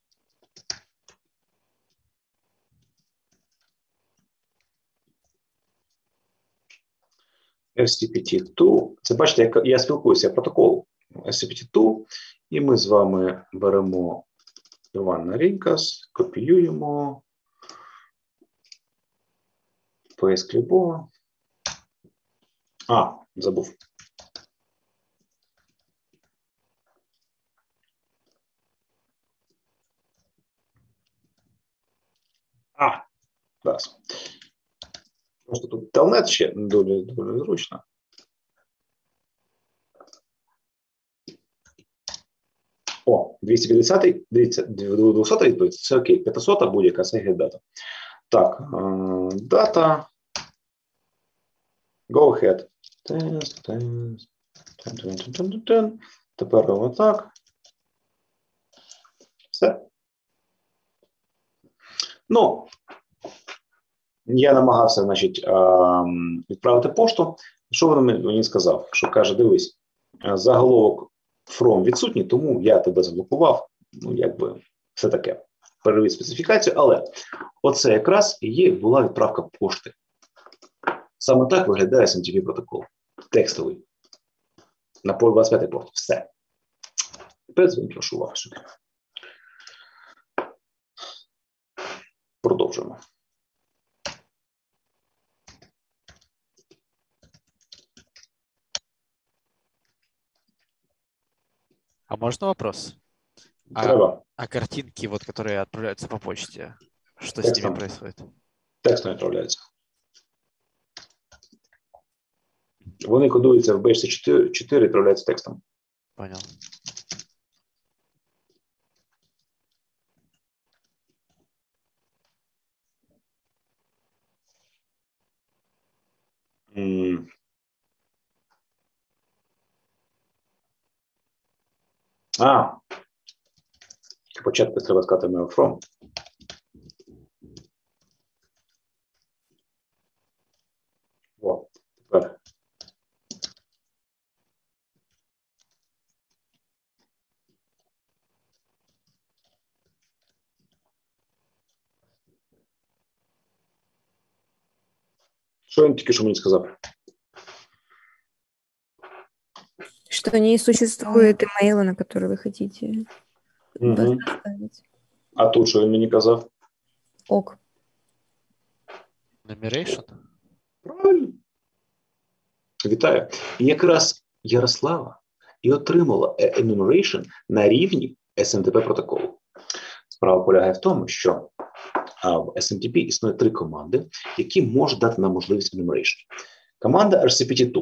ес сі пі ті два. Це, бачите, як я спілкуюся протокол ес сі пі ті два, і ми з вами беремо Івана Рінкас, копіюємо, пейст любого. А, забув. А, зараз. Просто тут телнет ще дуже, дуже зручно. О, двісті п'ятдесят, дивіться, двохсота відповідь, це окей, п'ятсот будь-яка, це дата. Так, дата. Go ahead. Тест, тест. Тепер робимо так. Все. Ну, я намагався, значить, відправити пошту. Що він мені сказав? Що каже, дивись, заголовок from відсутній, тому я тебе заблокував. Ну, якби, все таке. Перевір специфікацію, але оце якраз і є, була відправка пошти. Саме так виглядає ес ем ті пі протокол. Текстовий. На двадцять п'ятий порт. Все. Тепер зверніть вашу увагу сюди. Продовжуємо. А можно вопрос? Треба. А, а картинки, вот, которые отправляются по почте, что Текстом. с ними происходит? Текстом відправляється. Вони кодуються в бі ейч сі чотири і відправляються текстом. Понял. М. А. Спочатку треба сказати mail from. О, тепер. Що він тільки що мені сказав? Что не существует имейла, на который вы хотите Угу. поставить. А тут що він мені казав? Ок. Numeration? Правильно. Вітаю. І якраз Ярослава і отримала enumeration на рівні ес ем ті пі протоколу. Справа полягає в тому, що в ес ем ті пі існує три команди, які можуть дати нам можливість enumeration. Команда ар сі пі ті два,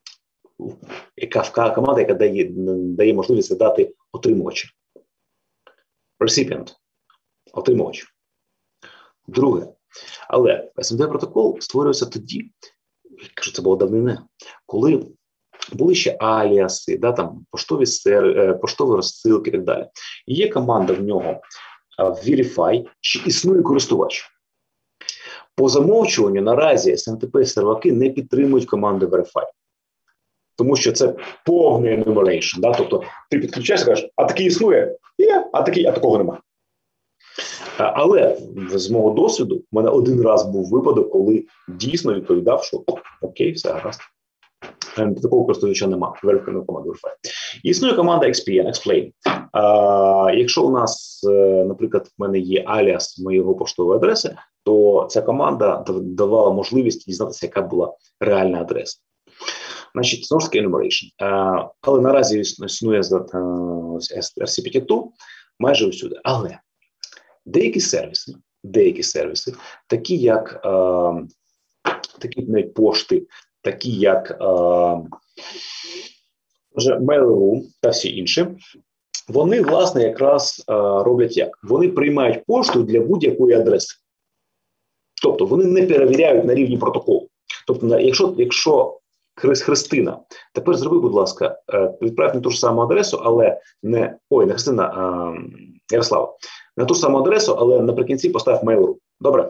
яка команда, яка дає, дає можливість задати отримувача. Recipient. Отримувач. Друге. Але ес ем ті пі протокол створювався тоді, я кажу, це було давнина, коли були ще аліаси, да, там, поштові, сер, поштові розсилки і так далі. І є команда в нього Verify, чи існує користувач. По замовчуванню наразі ес ем ті пі серваки не підтримують команду Verify. тому що це повний enumeration. Да? Тобто ти підключаєшся і кажеш, а такий існує? Є, а такий, а такого немає. Але з мого досвіду в мене один раз був випадок, коли дійсно відповідав, що окей, все гаразд. Такого користувача немає. Верифікаційна команда Verify. Існує команда екс пі ен, Explain. А, якщо у нас, наприклад, в мене є аліас моєї поштової адреси, то ця команда давала можливість дізнатися, яка була реальна адреса. Значить, знову ж таки, enumeration. А, але наразі існує ар сі п'ять два майже усюди. Але деякі сервіси, деякі сервіси, такі як а, такі навіть пошти, такі як Mail.ru та всі інші, вони, власне, якраз а, роблять як? Вони приймають пошту для будь-якої адреси. Тобто вони не перевіряють на рівні протоколу. Тобто, якщо, якщо Христина, тепер зроби, будь ласка, відправ на ту ж саму адресу, але не, ой, не Христина, а Ярослава, на ту ж саму адресу, але наприкінці постав Mail.ru. Добре?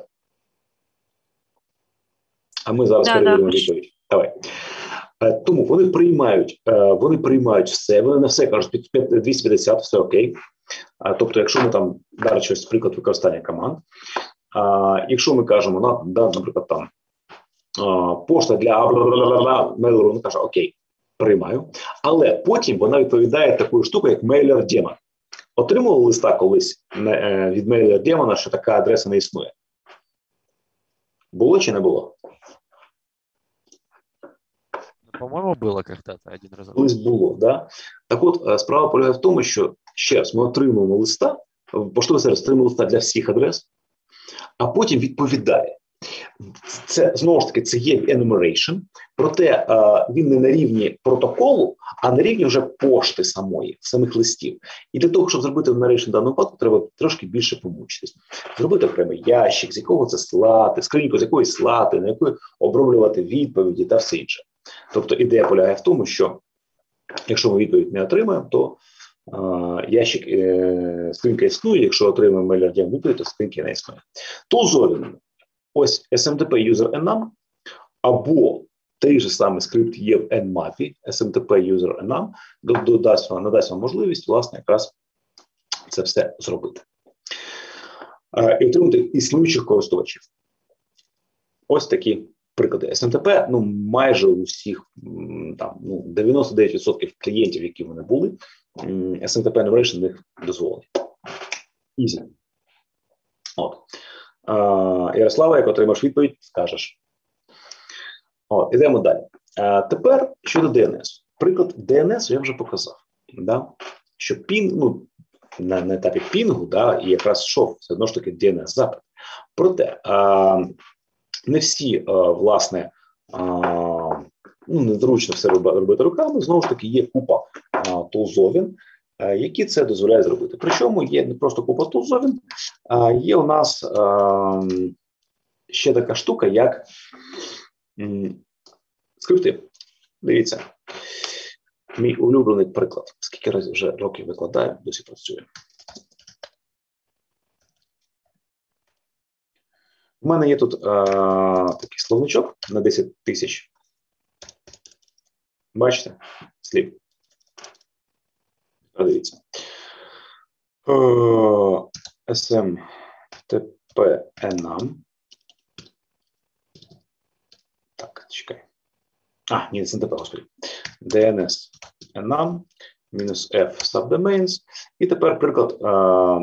А ми зараз да, перевіримо да. відповідь. Давай. Тому вони приймають, вони приймають все, вони на все кажуть двісті п'ятдесят, все окей. Тобто, якщо ми там, далі щось, приклад використання команд, якщо ми кажемо, наприклад, там, пошта для Mail.ru, вона каже, окей, приймаю. Але потім вона відповідає такою штукою, як Mailer-Demon. Отримували листа колись від Mailer-Demon, що така адреса не існує? Було чи не було? По-моєму, було как-то один раз. Колись було, да? Так от, справа полягає в тому, що, ще раз, ми отримуємо листа, поштовий сервіс отримує листа для всіх адрес, а потім відповідає. Це, знову ж таки, це є enumeration, проте а, він не на рівні протоколу, а на рівні вже пошти самої, самих листів. І для того, щоб зробити enumeration в даному випадку, треба трошки більше помучитись. Зробити окремий ящик, з якого це слати, скриньку, з якої слати, на якої оброблювати відповіді та все інше. Тобто ідея полягає в тому, що якщо ми відповідь не отримаємо, то а, ящик, е, скринька існує, якщо отримаємо Mailer-Demon відповідь, то скриньки не існує. Тулзові. Ось ес ем ті пі user enum, або той же самий скрипт є в Nmap, ес ем ті пі user enum, додасть вам, надасть вам можливість, власне, якраз це все зробити. Е, і отримати існуючих користувачів. Ось такі приклади. ес ем ті пі, ну, майже у всіх, там, ну, дев'яносто дев'ять відсотків клієнтів, які вони були, ес ем ті пі enumeration них дозволить. Easy. От. Uh, Ярослава, як отримаєш відповідь, скажеш. О, ідемо далі. Uh, тепер щодо ді ен ес. Приклад ді ен ес я вже показав. Да? Що пінг, ну, на, на етапі пінгу, да, і якраз йшов все одно ж таки ді ен ес-запит. Проте uh, не всі, uh, власне, uh, ну, незручно все робити руками, знову ж таки є купа uh, тулзовін, які це дозволяє зробити. Причому є не просто купа тулзовін, а є у нас а, ще така штука, як м, скрипти. Дивіться, мій улюблений приклад. Скільки разів вже років викладаю, досі працює. У мене є тут а, такий словничок на десять тисяч. Бачите? Слів. Дивіться. ес ем ті пі enum. Так, чекай. А, ні, ес ем ті пі, господи. ді ен ес enum мінус F subdomains. І тепер приклад. А,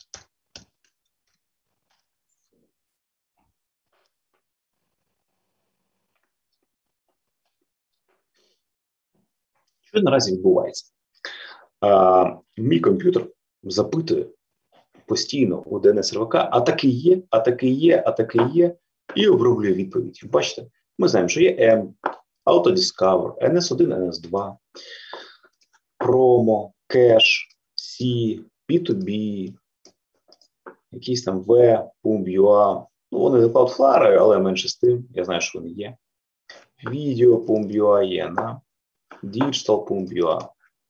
що наразі відбувається? А, мій комп'ютер запитує постійно у ді ен ес-сервака, а таки є, а таки є, а таки є, і оброблює відповідь. Бачите, ми знаємо, що є M, AutoDiscover, ен ес один, ен ес два, Promo, Cache, C, пі ту бі, якісь там V, Pum.ua. Ну, вони за Cloudflare, але менше з тим, я знаю, що вони є. Video, Pum.ua є, на Digital, Pum.ua.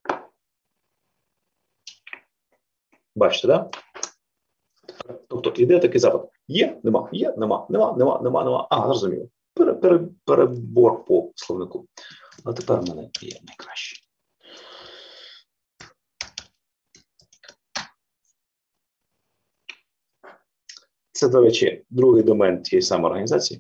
Бачите, да? Тобто, іде такий запит. Є, нема, є, нема, нема, нема, нема, нема. А, зрозуміло. Пере, пере, перебор по словнику. А тепер в мене є найкраще. Це, до речі, другий домен тієї самої організації.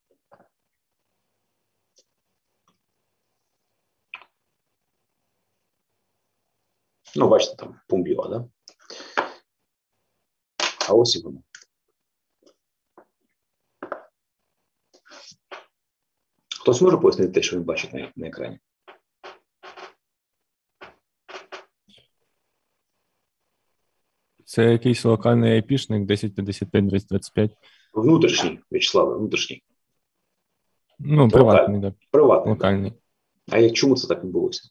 Ну, бачите, там Пумбіо, да? А ось і воно. Хтось може пояснити те, що він бачить на, на екрані? Це якийсь локальний айпішник десять п'ятдесят п'ять двадцять двадцять п'ять. Внутрішній, В'ячеславе, внутрішній. Ну, приватний, так. Приватний. Локальний. А як чому це так відбулося?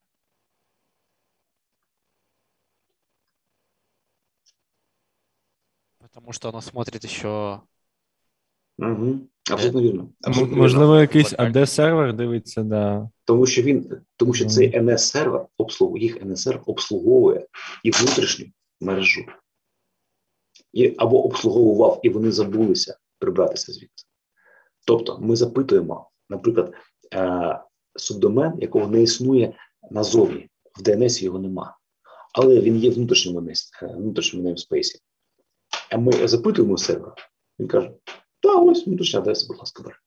Потому что оно смотрит еще... Угу. Абсолютно вірно. М- Абсолютно Можливо, вірно. якийсь ей ді сервер дивиться, да. Тому що він, тому що Мгм. цей ен ес сервер обслуговує, їх ен ес сервер обслуговує і внутрішню мережу. І, або обслуговував, і вони забулися прибратися звідти. Тобто ми запитуємо, наприклад, е, субдомен, якого не існує назовні, в ді ен ес його нема, але він є в внутрішньому, нес- е, внутрішньому namespace. А ми запитуємо сервер, він каже, та ось внутрішня адреса, будь ласка, бери.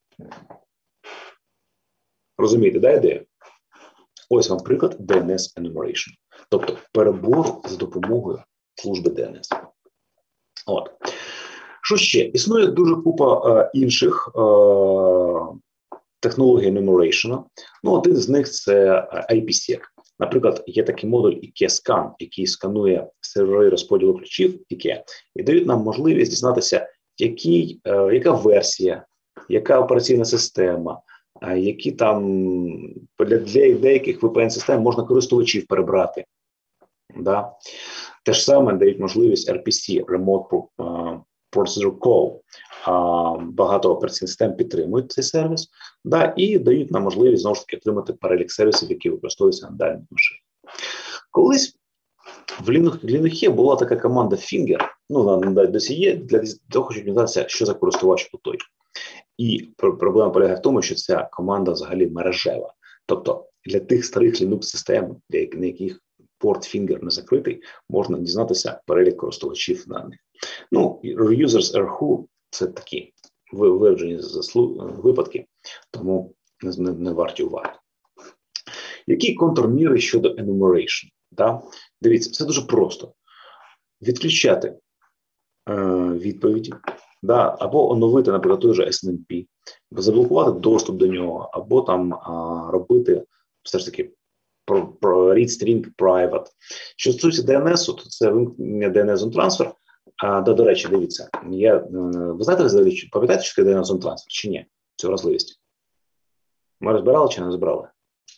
Розумієте, да, ідея? Ось вам приклад ді ен ес enumeration, тобто перебору за допомогою служби ді ен ес. От. Що ще? Існує дуже купа е, інших е, технологій enumeration. Ну, один з них – це ай пі сек. Наприклад, є такий модуль ай кей Scan, який сканує сервери розподілу ключів ай кей, і дають нам можливість дізнатися, який, е, яка версія, яка операційна система, е, які там для, для деяких ві пі ен-систем можна користувачів перебрати. Да? Те ж саме дають можливість ар пі сі, Remote Procedure Call. Багато операційних систем підтримують цей сервіс, да, і дають нам можливість, знову ж таки, отримати перелік сервісів, які використовуються на даній машині. Колись в Linux була така команда Finger, ну, вона досі є, для того, щоб дізнатися, що за користувач у той. І проблема полягає в тому, що ця команда взагалі мережева. Тобто для тих старих Linux-систем, на яких порт Finger не закритий, можна дізнатися перелік користувачів даних. Ну, Reusers ар ху – це такі виважені випадки, тому не, не варті уваги. Які контрміри щодо enumeration? Да? Дивіться, все дуже просто. Відключати е, відповіді, да? Або оновити, наприклад, той же ес ен ем пі, заблокувати доступ до нього, або там а, робити все ж таки про, про read string private. Що стосується ді ен ес, то це вимкнення ді ен ес on transfer. А, да, до речі, дивіться, я, ви знаєте, пам'ятаєте, що таке ді ен ес on transfer, чи ні? Цю вразливість. Ми розбирали чи не розбирали?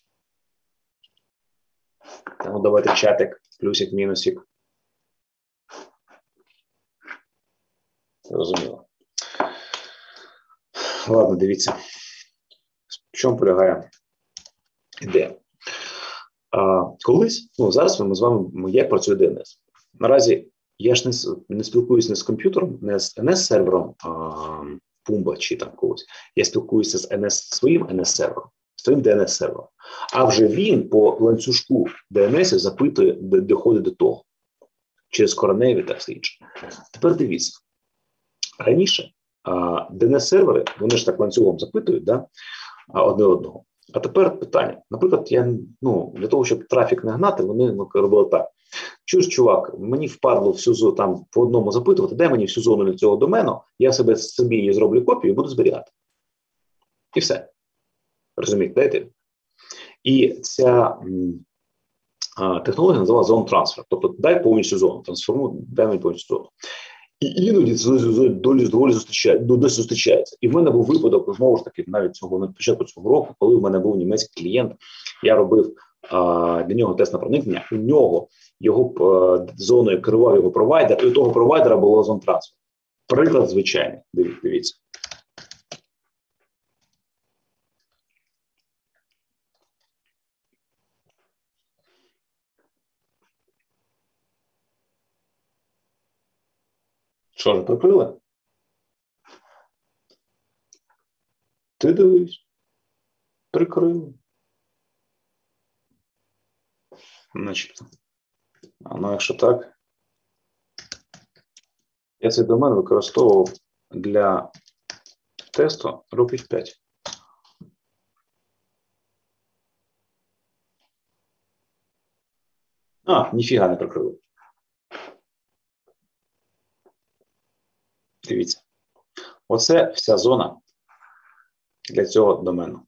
Тому давайте чатик, плюсик, мінусик. Розуміло. Ладно, дивіться. В чому полягає ідея? А, колись, ну зараз ми з вами, як працює ді ен ес. Наразі я ж не, не спілкуюся не з комп'ютером, не з ен ес-сервером Pumba чи там когось. Я спілкуюся з ен ес, своїм ен ес-сервером, своїм ді ен ес-сервером. А вже він по ланцюжку ді ен ес запитує, доходить до того. Через кореневі та все інше. Тепер дивіться. Раніше ді ен ес-сервери, вони ж так ланцюгом запитують, да, одне одного. А тепер питання. Наприклад, я, ну, для того, щоб трафік не гнати, вони робили так. Чуєш, чувак, мені впадло всю зону, там по одному запитувати, де мені всю зону цього домену, я себе собі її зроблю копію і буду зберігати. І все. Розумієте, дайте? І ця а, технологія називається Zone Transfer. Тобто, дай повністю зону, трансформуй, дай мені повністю зону. І іноді це доволі, доволі зустрічає, досі зустрічається. І в мене був випадок, знову ж таки, навіть цього, на початку цього року, коли в мене був німецький клієнт, я робив а, для нього тест на проникнення, у нього його а, зоною керував його провайдер, і у того провайдера було Zone Transfer. Приклад звичайний, дивіться. Що ж, прикрили? Ти дивись. Прикрили. Значить, ну, якщо так, я цей домен використовував для тесту років п'ять. А, ніфіга не прикрили. Дивіться. Оце вся зона для цього домену.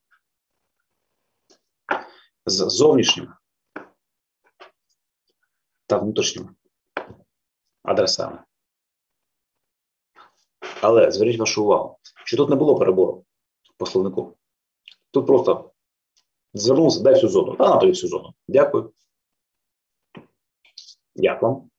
З зовнішніми та внутрішніми адресами. Але зверніть вашу увагу, що тут не було перебору по словнику. Тут просто звернувся, дай всю зону. Та на тобі всю зону. Дякую. Як вам?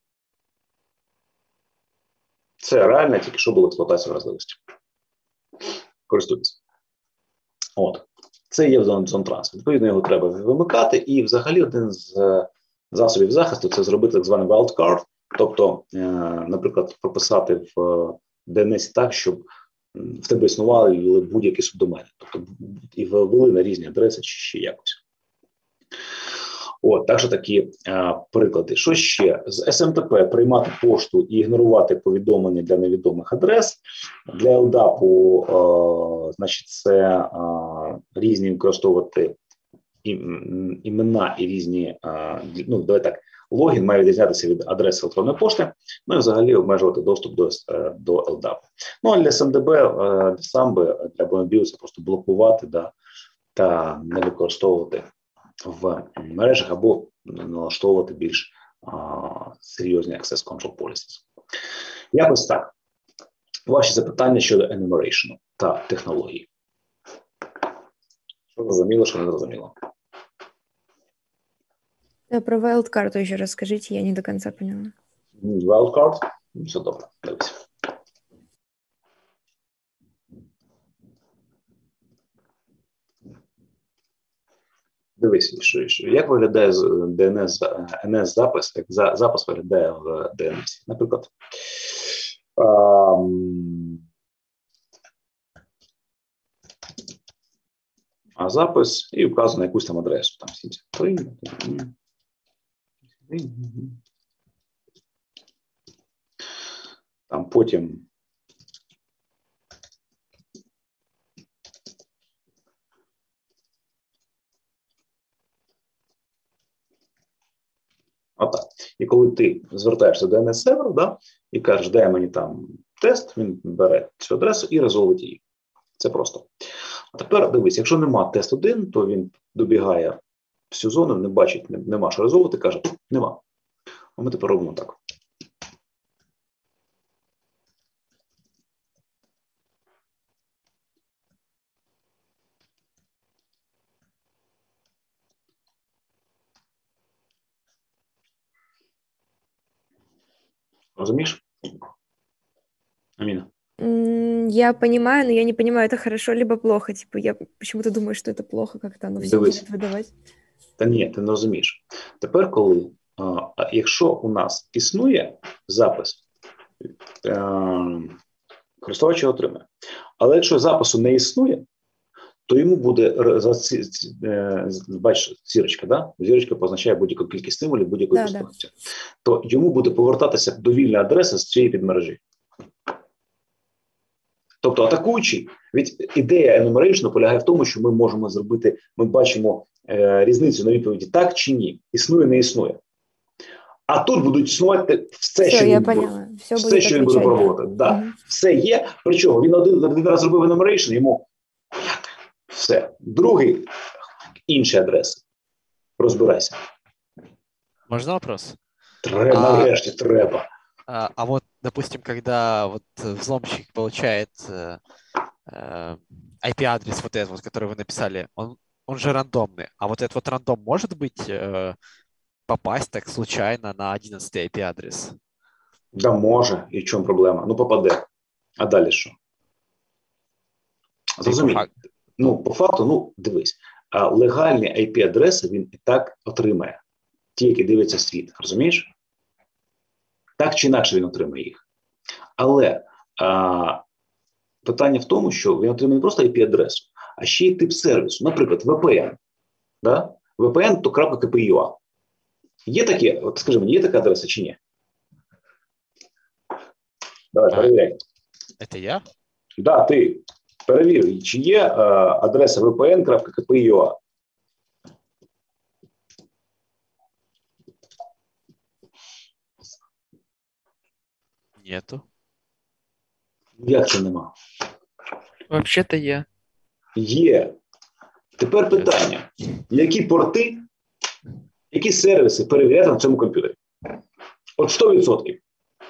Це реально тільки що була експлуатація вразливості. Користуйтесь. От. Це є зон, зон трансфер. Відповідно, його треба вимикати. І взагалі один з засобів захисту – це зробити так званий wildcard. Тобто, е, наприклад, прописати в ді ен ес так, щоб в тебе існували будь-які субдомени. Тобто, і ввели на різні адреси чи ще якось. От, так що такі е, приклади. Що ще? З ес ем те пе приймати пошту і ігнорувати повідомлення для невідомих адрес. Для ел дапу, е, значить, це е, різні використовувати ім, імена і різні, е, ну, давай так, логін має відрізнятися від адреси електронної пошти, ну і взагалі обмежувати доступ до, е, до ел дапу. Ну, а для ес ем ді бі, е, для самби, для Bonobio це просто блокувати, да, та не використовувати в мережах або налаштовувати більш а, серйозні access control policies. Якось так. Ваші запитання щодо enumeration та технології. Що зрозуміло, що не зрозуміло? Да, про wildcard еще расскажите, я не до конца поняла. Wildcard? Все добре, дивіться. Дивись, що, що, як виглядає ді ен ес, ен ес-запис, як за, запис виглядає в ді ен ес. Наприклад, ам, а запис і вказано якусь там адресу. Там сімдесят три. Там потім отак. І коли ти звертаєшся до ді ен ес-серверу, да, і кажеш, дай мені там тест, він бере цю адресу і резолвить її. Це просто. А тепер дивись, якщо нема тест один, то він добігає всю зону, не бачить, нема що резолвити, каже, нема. А ми тепер робимо так. Разумеешь? Амина. Я понимаю, но я не понимаю, это хорошо либо плохо. Типа, я почему-то думаю, что это плохо, как-то оно все Дивись. будет выдавать. Та ні, ти не розумієш. Тепер, коли, а, якщо у нас існує запис, а, користувач його отримає. Але якщо запису не існує, то йому буде, бачиш, зірочка, да? Зірочка позначає будь-яку кількість символів, будь-якої Да, користувача. То йому буде повертатися довільна адреса з цієї підмережі. Тобто атакуючий, від ідея enumeration полягає в тому, що ми можемо зробити, ми бачимо е, різницю на відповіді так чи ні, існує, не існує. А тут будуть існувати все, Все, що я він буде, поняла. Все, все, буде що він буде отвечать. пробувати. Да. Мгм. Все є, причому він один, один раз зробив enumeration, йому все. Другий – інші адреси. Розбирайся. Можно вопрос? Треба, А- нарешті, треба. А, а вот, допустим, когда вот взломщик получает э, э, ай пи-адрес вот этот вот, который вы написали, он, он же рандомный. А вот этот вот рандом может быть э, попасть так случайно на одиннадцатый ай пи-адрес? Да може, і в чому проблема? Ну, попаде. А далі що? Зрозуміло. фак- Ну, по факту, ну, дивись, а легальні ай пі-адреси він і так отримає. Ті, які дивляться світ, розумієш? Так чи інакше він отримає їх. Але а, питання в тому, що він отримає не просто ай пі-адресу, а ще й тип сервісу. Наприклад, ве пі ен. Да? ве пі ен – то крапка ка пі ю а. Є такі, от скажи мені, є така адреса чи ні? Давай, А. перевіряй. Это я? Да, ти перевір, чи є е, адреса ви пе ен крапка ка пе ю а. Нету. Як це нема? Взагалі-то є. Є. Тепер питання. Які порти, які сервіси перевіряти на цьому комп'ютері? От сто відсотків.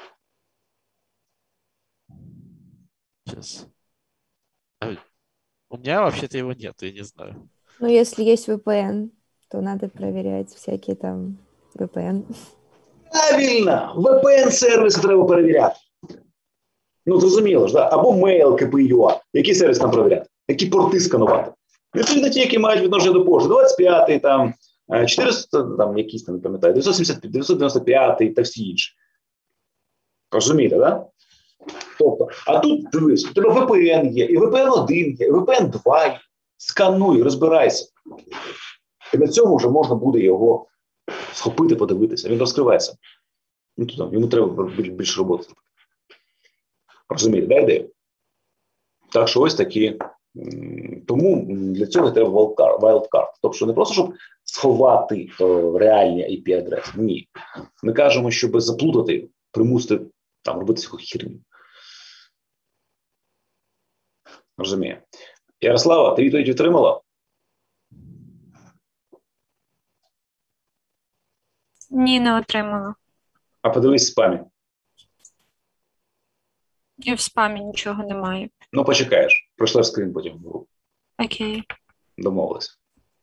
Сейчас. А, У меня вообще-то его нету, я не знаю. Ну, если есть ви пі ен, то надо проверять всякие там ви пі ен. Правильно! ви пе ен-сервіси треба перевіряти. Ну, зрозуміло ж, да? Або Mail ка пе ю а. Які сервіси там перевіряти? Які порти сканувати? Відповідно, ті, які мають відношення до пошти. двадцять п'ятий, там, чотириста, там, якісь, там, не пам'ятаю, дев'ятсот сімдесят, дев'ятсот дев'яносто п'ятий та всі інші. Розумієте, так? Да? Тобто, а тут, дивись, у тебе ви пе ен є, і ви пе ен один є, і ви пе ен два є. Скануй, розбирайся. І на цьому вже можна буде його схопити, подивитися. Він розкривається. Ну, то, йому треба більше роботи. Розумієте, да, ідею? Так що ось такі. Тому для цього треба wildcard. Тобто не просто, щоб сховати о, реальні ай пі-адреси. Ні. Ми кажемо, щоб заплутати, примусити там робити всяку херню. Розумію. Ярослава, ти відповідь отримала? Ні, не отримала. А подивись в спамі. І в спамі нічого немає. Ну, почекаєш. Пройшла скрін потім в групу. Окей. Домовились.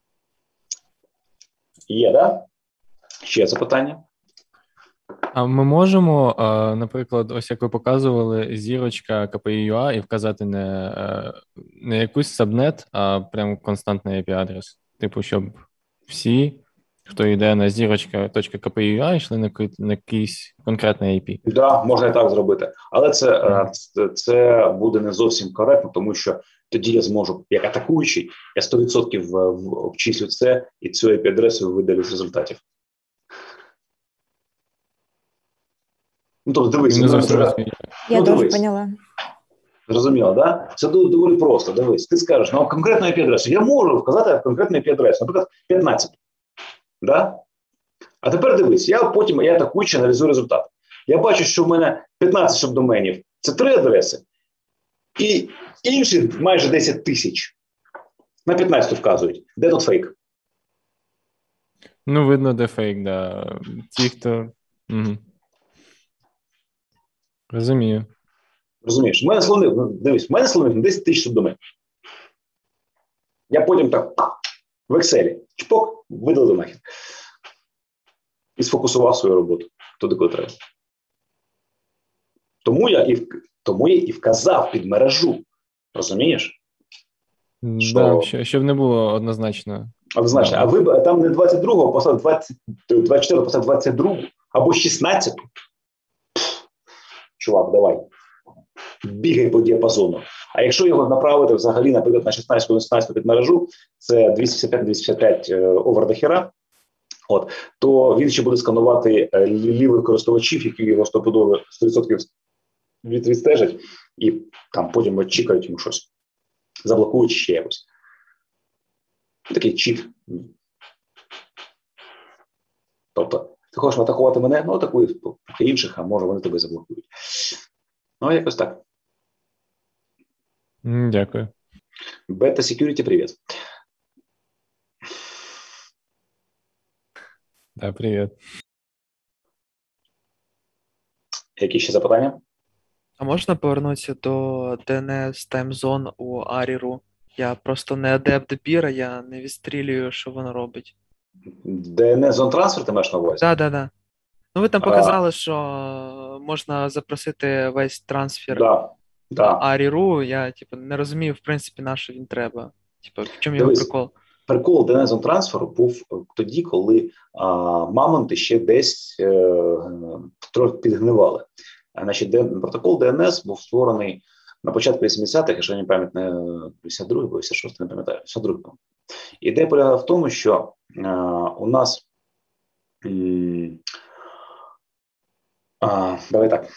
Є, да? Ще запитання? А ми можемо, е, наприклад, ось як ви показували, зірочка ка пе ю а і вказати не, е, не якусь сабнет, а прям константний ай пі-адрес. Типу, щоб всі, хто йде на зірочка точка ка пе ю а, йшли на, ки- на якийсь конкретний ай пі. Так, да, можна і так зробити. Але це, е, це, це буде не зовсім коректно, тому що тоді я зможу, як атакуючий, я сто відсотків в- в- обчислю це і цю ай пі-адресу видалю з результатів. Ну, тобто, дивись, Не у мене зовсім це- розумію. Я Ну, тоже дивись. поняла. Зрозуміло, да? Це ду- доволі просто. Дивись, ти скажеш, ну, конкретну ай пі-адресу. Я можу вказати конкретну ай пі-адресу, наприклад, п'ятнадцять. Да? А тепер дивись, я потім, я атакуючи, аналізую результати. Я бачу, що в мене п'ятнадцять субдоменів – це три адреси, і інші майже десять тисяч на п'ятнадцять вказують. Де тут фейк? Ну, видно, де фейк, да. Ті, хто. Угу. Розумію. Розумієш, в мене словник, ну, дивись, в мене словник на десять тисяч субдоменів. Я потім так в Excel, чпок, видалив нахід. І сфокусував свою роботу туди, куди треба. Тому я і, в- тому я і вказав під мережу. Розумієш? Що? Да, що- щоб не було однозначно. Однозначно. А ви б- там не двадцять другого, поставив двадцять, двадцять чотири, поставив двадцять другу, або шістнадцяту. Чувак, давай. Бігай по діапазону. А якщо його направити взагалі, наприклад, на шістнадцяту на шістнадцяту під мережу, це двісті п'ятдесят п'ять двісті п'ятдесят п'ять е, овер до хера, от, то він ще буде сканувати е, лі- лівих користувачів, які його стопудово сто відсотків від, відстежать, і там потім очікають йому щось. Заблокують ще якось. Такий чіт. Тобто, ти хочеш атакувати мене, ну атакуй поки інших, а може вони тебе заблокують. Ну, якось так. М, Дякую. Beta Security, привіт. Да, привіт. Які ще запитання? А можна повернутися до ді ен ес таймзон у Аріру? Я просто не адепт Біра, я не відстрілюю, що воно робить. ді ен ес Zone Transfer ти маєш на увазі? Так, так, так. Ну ви там А. показали, що можна запросити весь трансфер Да, да. Аріру. Я типу не розумію, в принципі, на що він треба. Типу, в чому його Дивись. прикол? Прикол ді ен ес Zone Transfer був тоді, коли а, мамонти ще десь е, трохи підгнивали. А, Значить, де- протокол ді ен ес був створений на початку вісімдесятих, якщо я не пам'ятаю, п'ятдесят другий, п'ятдесят шостий, не пам'ятаю, п'ятдесят другий. Ідея полягала в тому, що е, у нас М, А, давай так.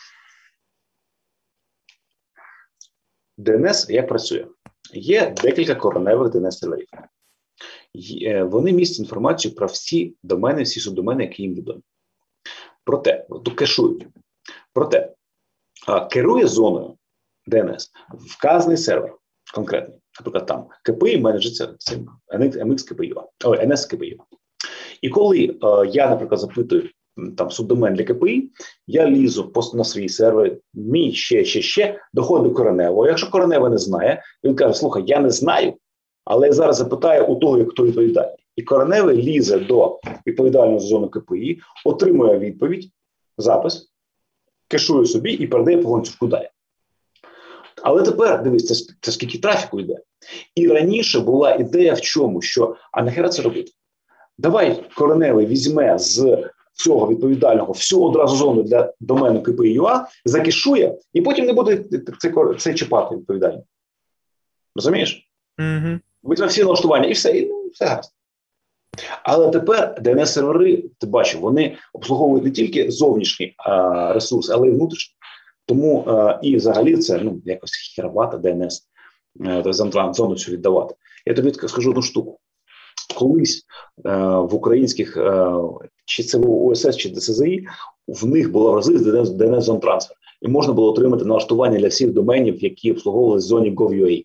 ді ен ес як працює? Є декілька кореневих ді ен ес-серверів. Є- Вони містять інформацію про всі домени, всі субдомени, які їм відомі. Проте, тут кешують. Проте, а, керує зоною ді ен ес вказаний сервер конкретний. Наприклад, там кей пі і менеджиться цим ем ікс кей пі ю, ой, ен ес кей пі ю. І коли е, я, наприклад, запитую м, там субдомен для кей пі і, я лізу просто на свій сервер, мій ще, ще, ще, доходить до кореневого. Якщо кореневий не знає, він каже, слухай, я не знаю, але я зараз запитаю у того, хто відповідальний. І кореневий лізе до відповідальної зони кей пі і, отримує відповідь, запис, кешує собі і передає по ланцюжку далі. Але тепер, дивись, це, це скільки трафіку йде. І раніше була ідея в чому, що, а нахера це робити? Давай кореневий візьме з цього відповідального всю одразу зону для домену кей пі і ю ей, закешує, і потім не буде це, це чіпати відповідально. Розумієш? Угу. Візьме всі налаштування і все, і ну, все гаразд. Але тепер ді ен ес-сервери, ти бачив, вони обслуговують не тільки зовнішні а, ресурси, але й внутрішні. Тому а, і взагалі це ну, якось херовато ді ен ес, тобто зону цю віддавати. Я тобі скажу одну штуку. Колись е, в українських, е, чи це був о ес ес, чи ді ес ес і, в них була можливість ді ен ес Zone Transfer. І можна було отримати налаштування для всіх доменів, які обслуговувалися в зоні gov.ua.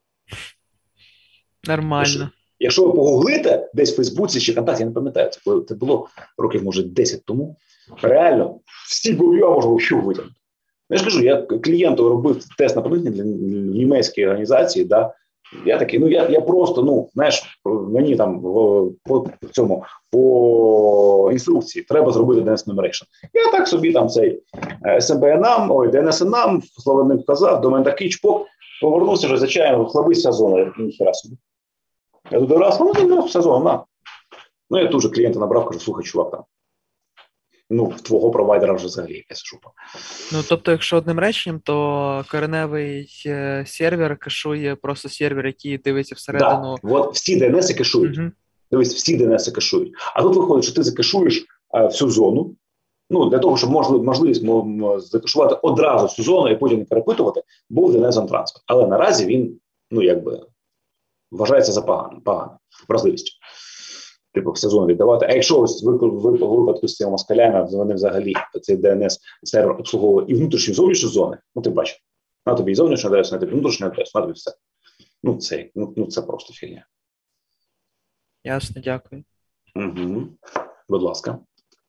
Нормально. Якщо ви погуглите десь в Фейсбуці чи ВКонтакті, я не пам'ятаю, це, це було років, може, десять тому, реально, всі gov.ua можна було витягнути. Я ж кажу, я клієнту робив тест на проникнення для німецької організації, да, я такий, ну я, я просто, ну, знаєш, мені там в, по цьому, по інструкції треба зробити ді ен ес Enumeration. Я так собі там цей ес ем бі нам, ой, ді ен ес нам, словник вказав, до мене такий чпок, повернувся вже, звичайно, хлабись вся зона, ніхера собі. Я туди раз, ну, ну, вся зона, на. Ну, я тут же клієнта набрав, кажу, слухай, чувак, там, ну, в твого провайдера вже взагалі якась шупа. Ну, тобто, якщо одним реченням, то кореневий е, сервер кешує просто сервер, який дивиться всередину. Да, от всі ді ен ес кешують. Угу. Дивись, всі ді ен ес кешують. А тут виходить, що ти закешуєш а, всю зону, ну, для того, щоб можливість, можливість закешувати одразу всю зону і потім не перепитувати, був ді ен ес Zone Transfer. Але наразі він, ну, якби, вважається за поганим, поганим, вразливістю. Типу, всю зону віддавати. А якщо ось в випадку з цими москалями, вони взагалі, цей ді ен ес-сервер обслуговує і внутрішні, і зовнішні зони, ну, ти бачиш, на тобі і зовнішню адресу, на тобі внутрішню адресу, на тобі все. Ну, це, ну, ну, це просто фігня. Ясно, дякую. Угу. Будь ласка.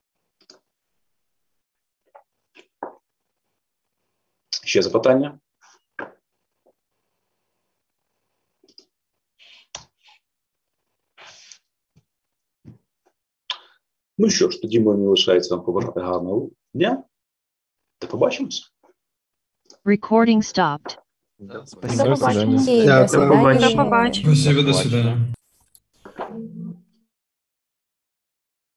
Ще запитання? Ну що ж, тоді мені лишається вам побажати гарного дня. Та побачимося. Recording stopped. Спасибо. До побачення. Дякую. До свидання. До побачення. Спасибо, до свидания.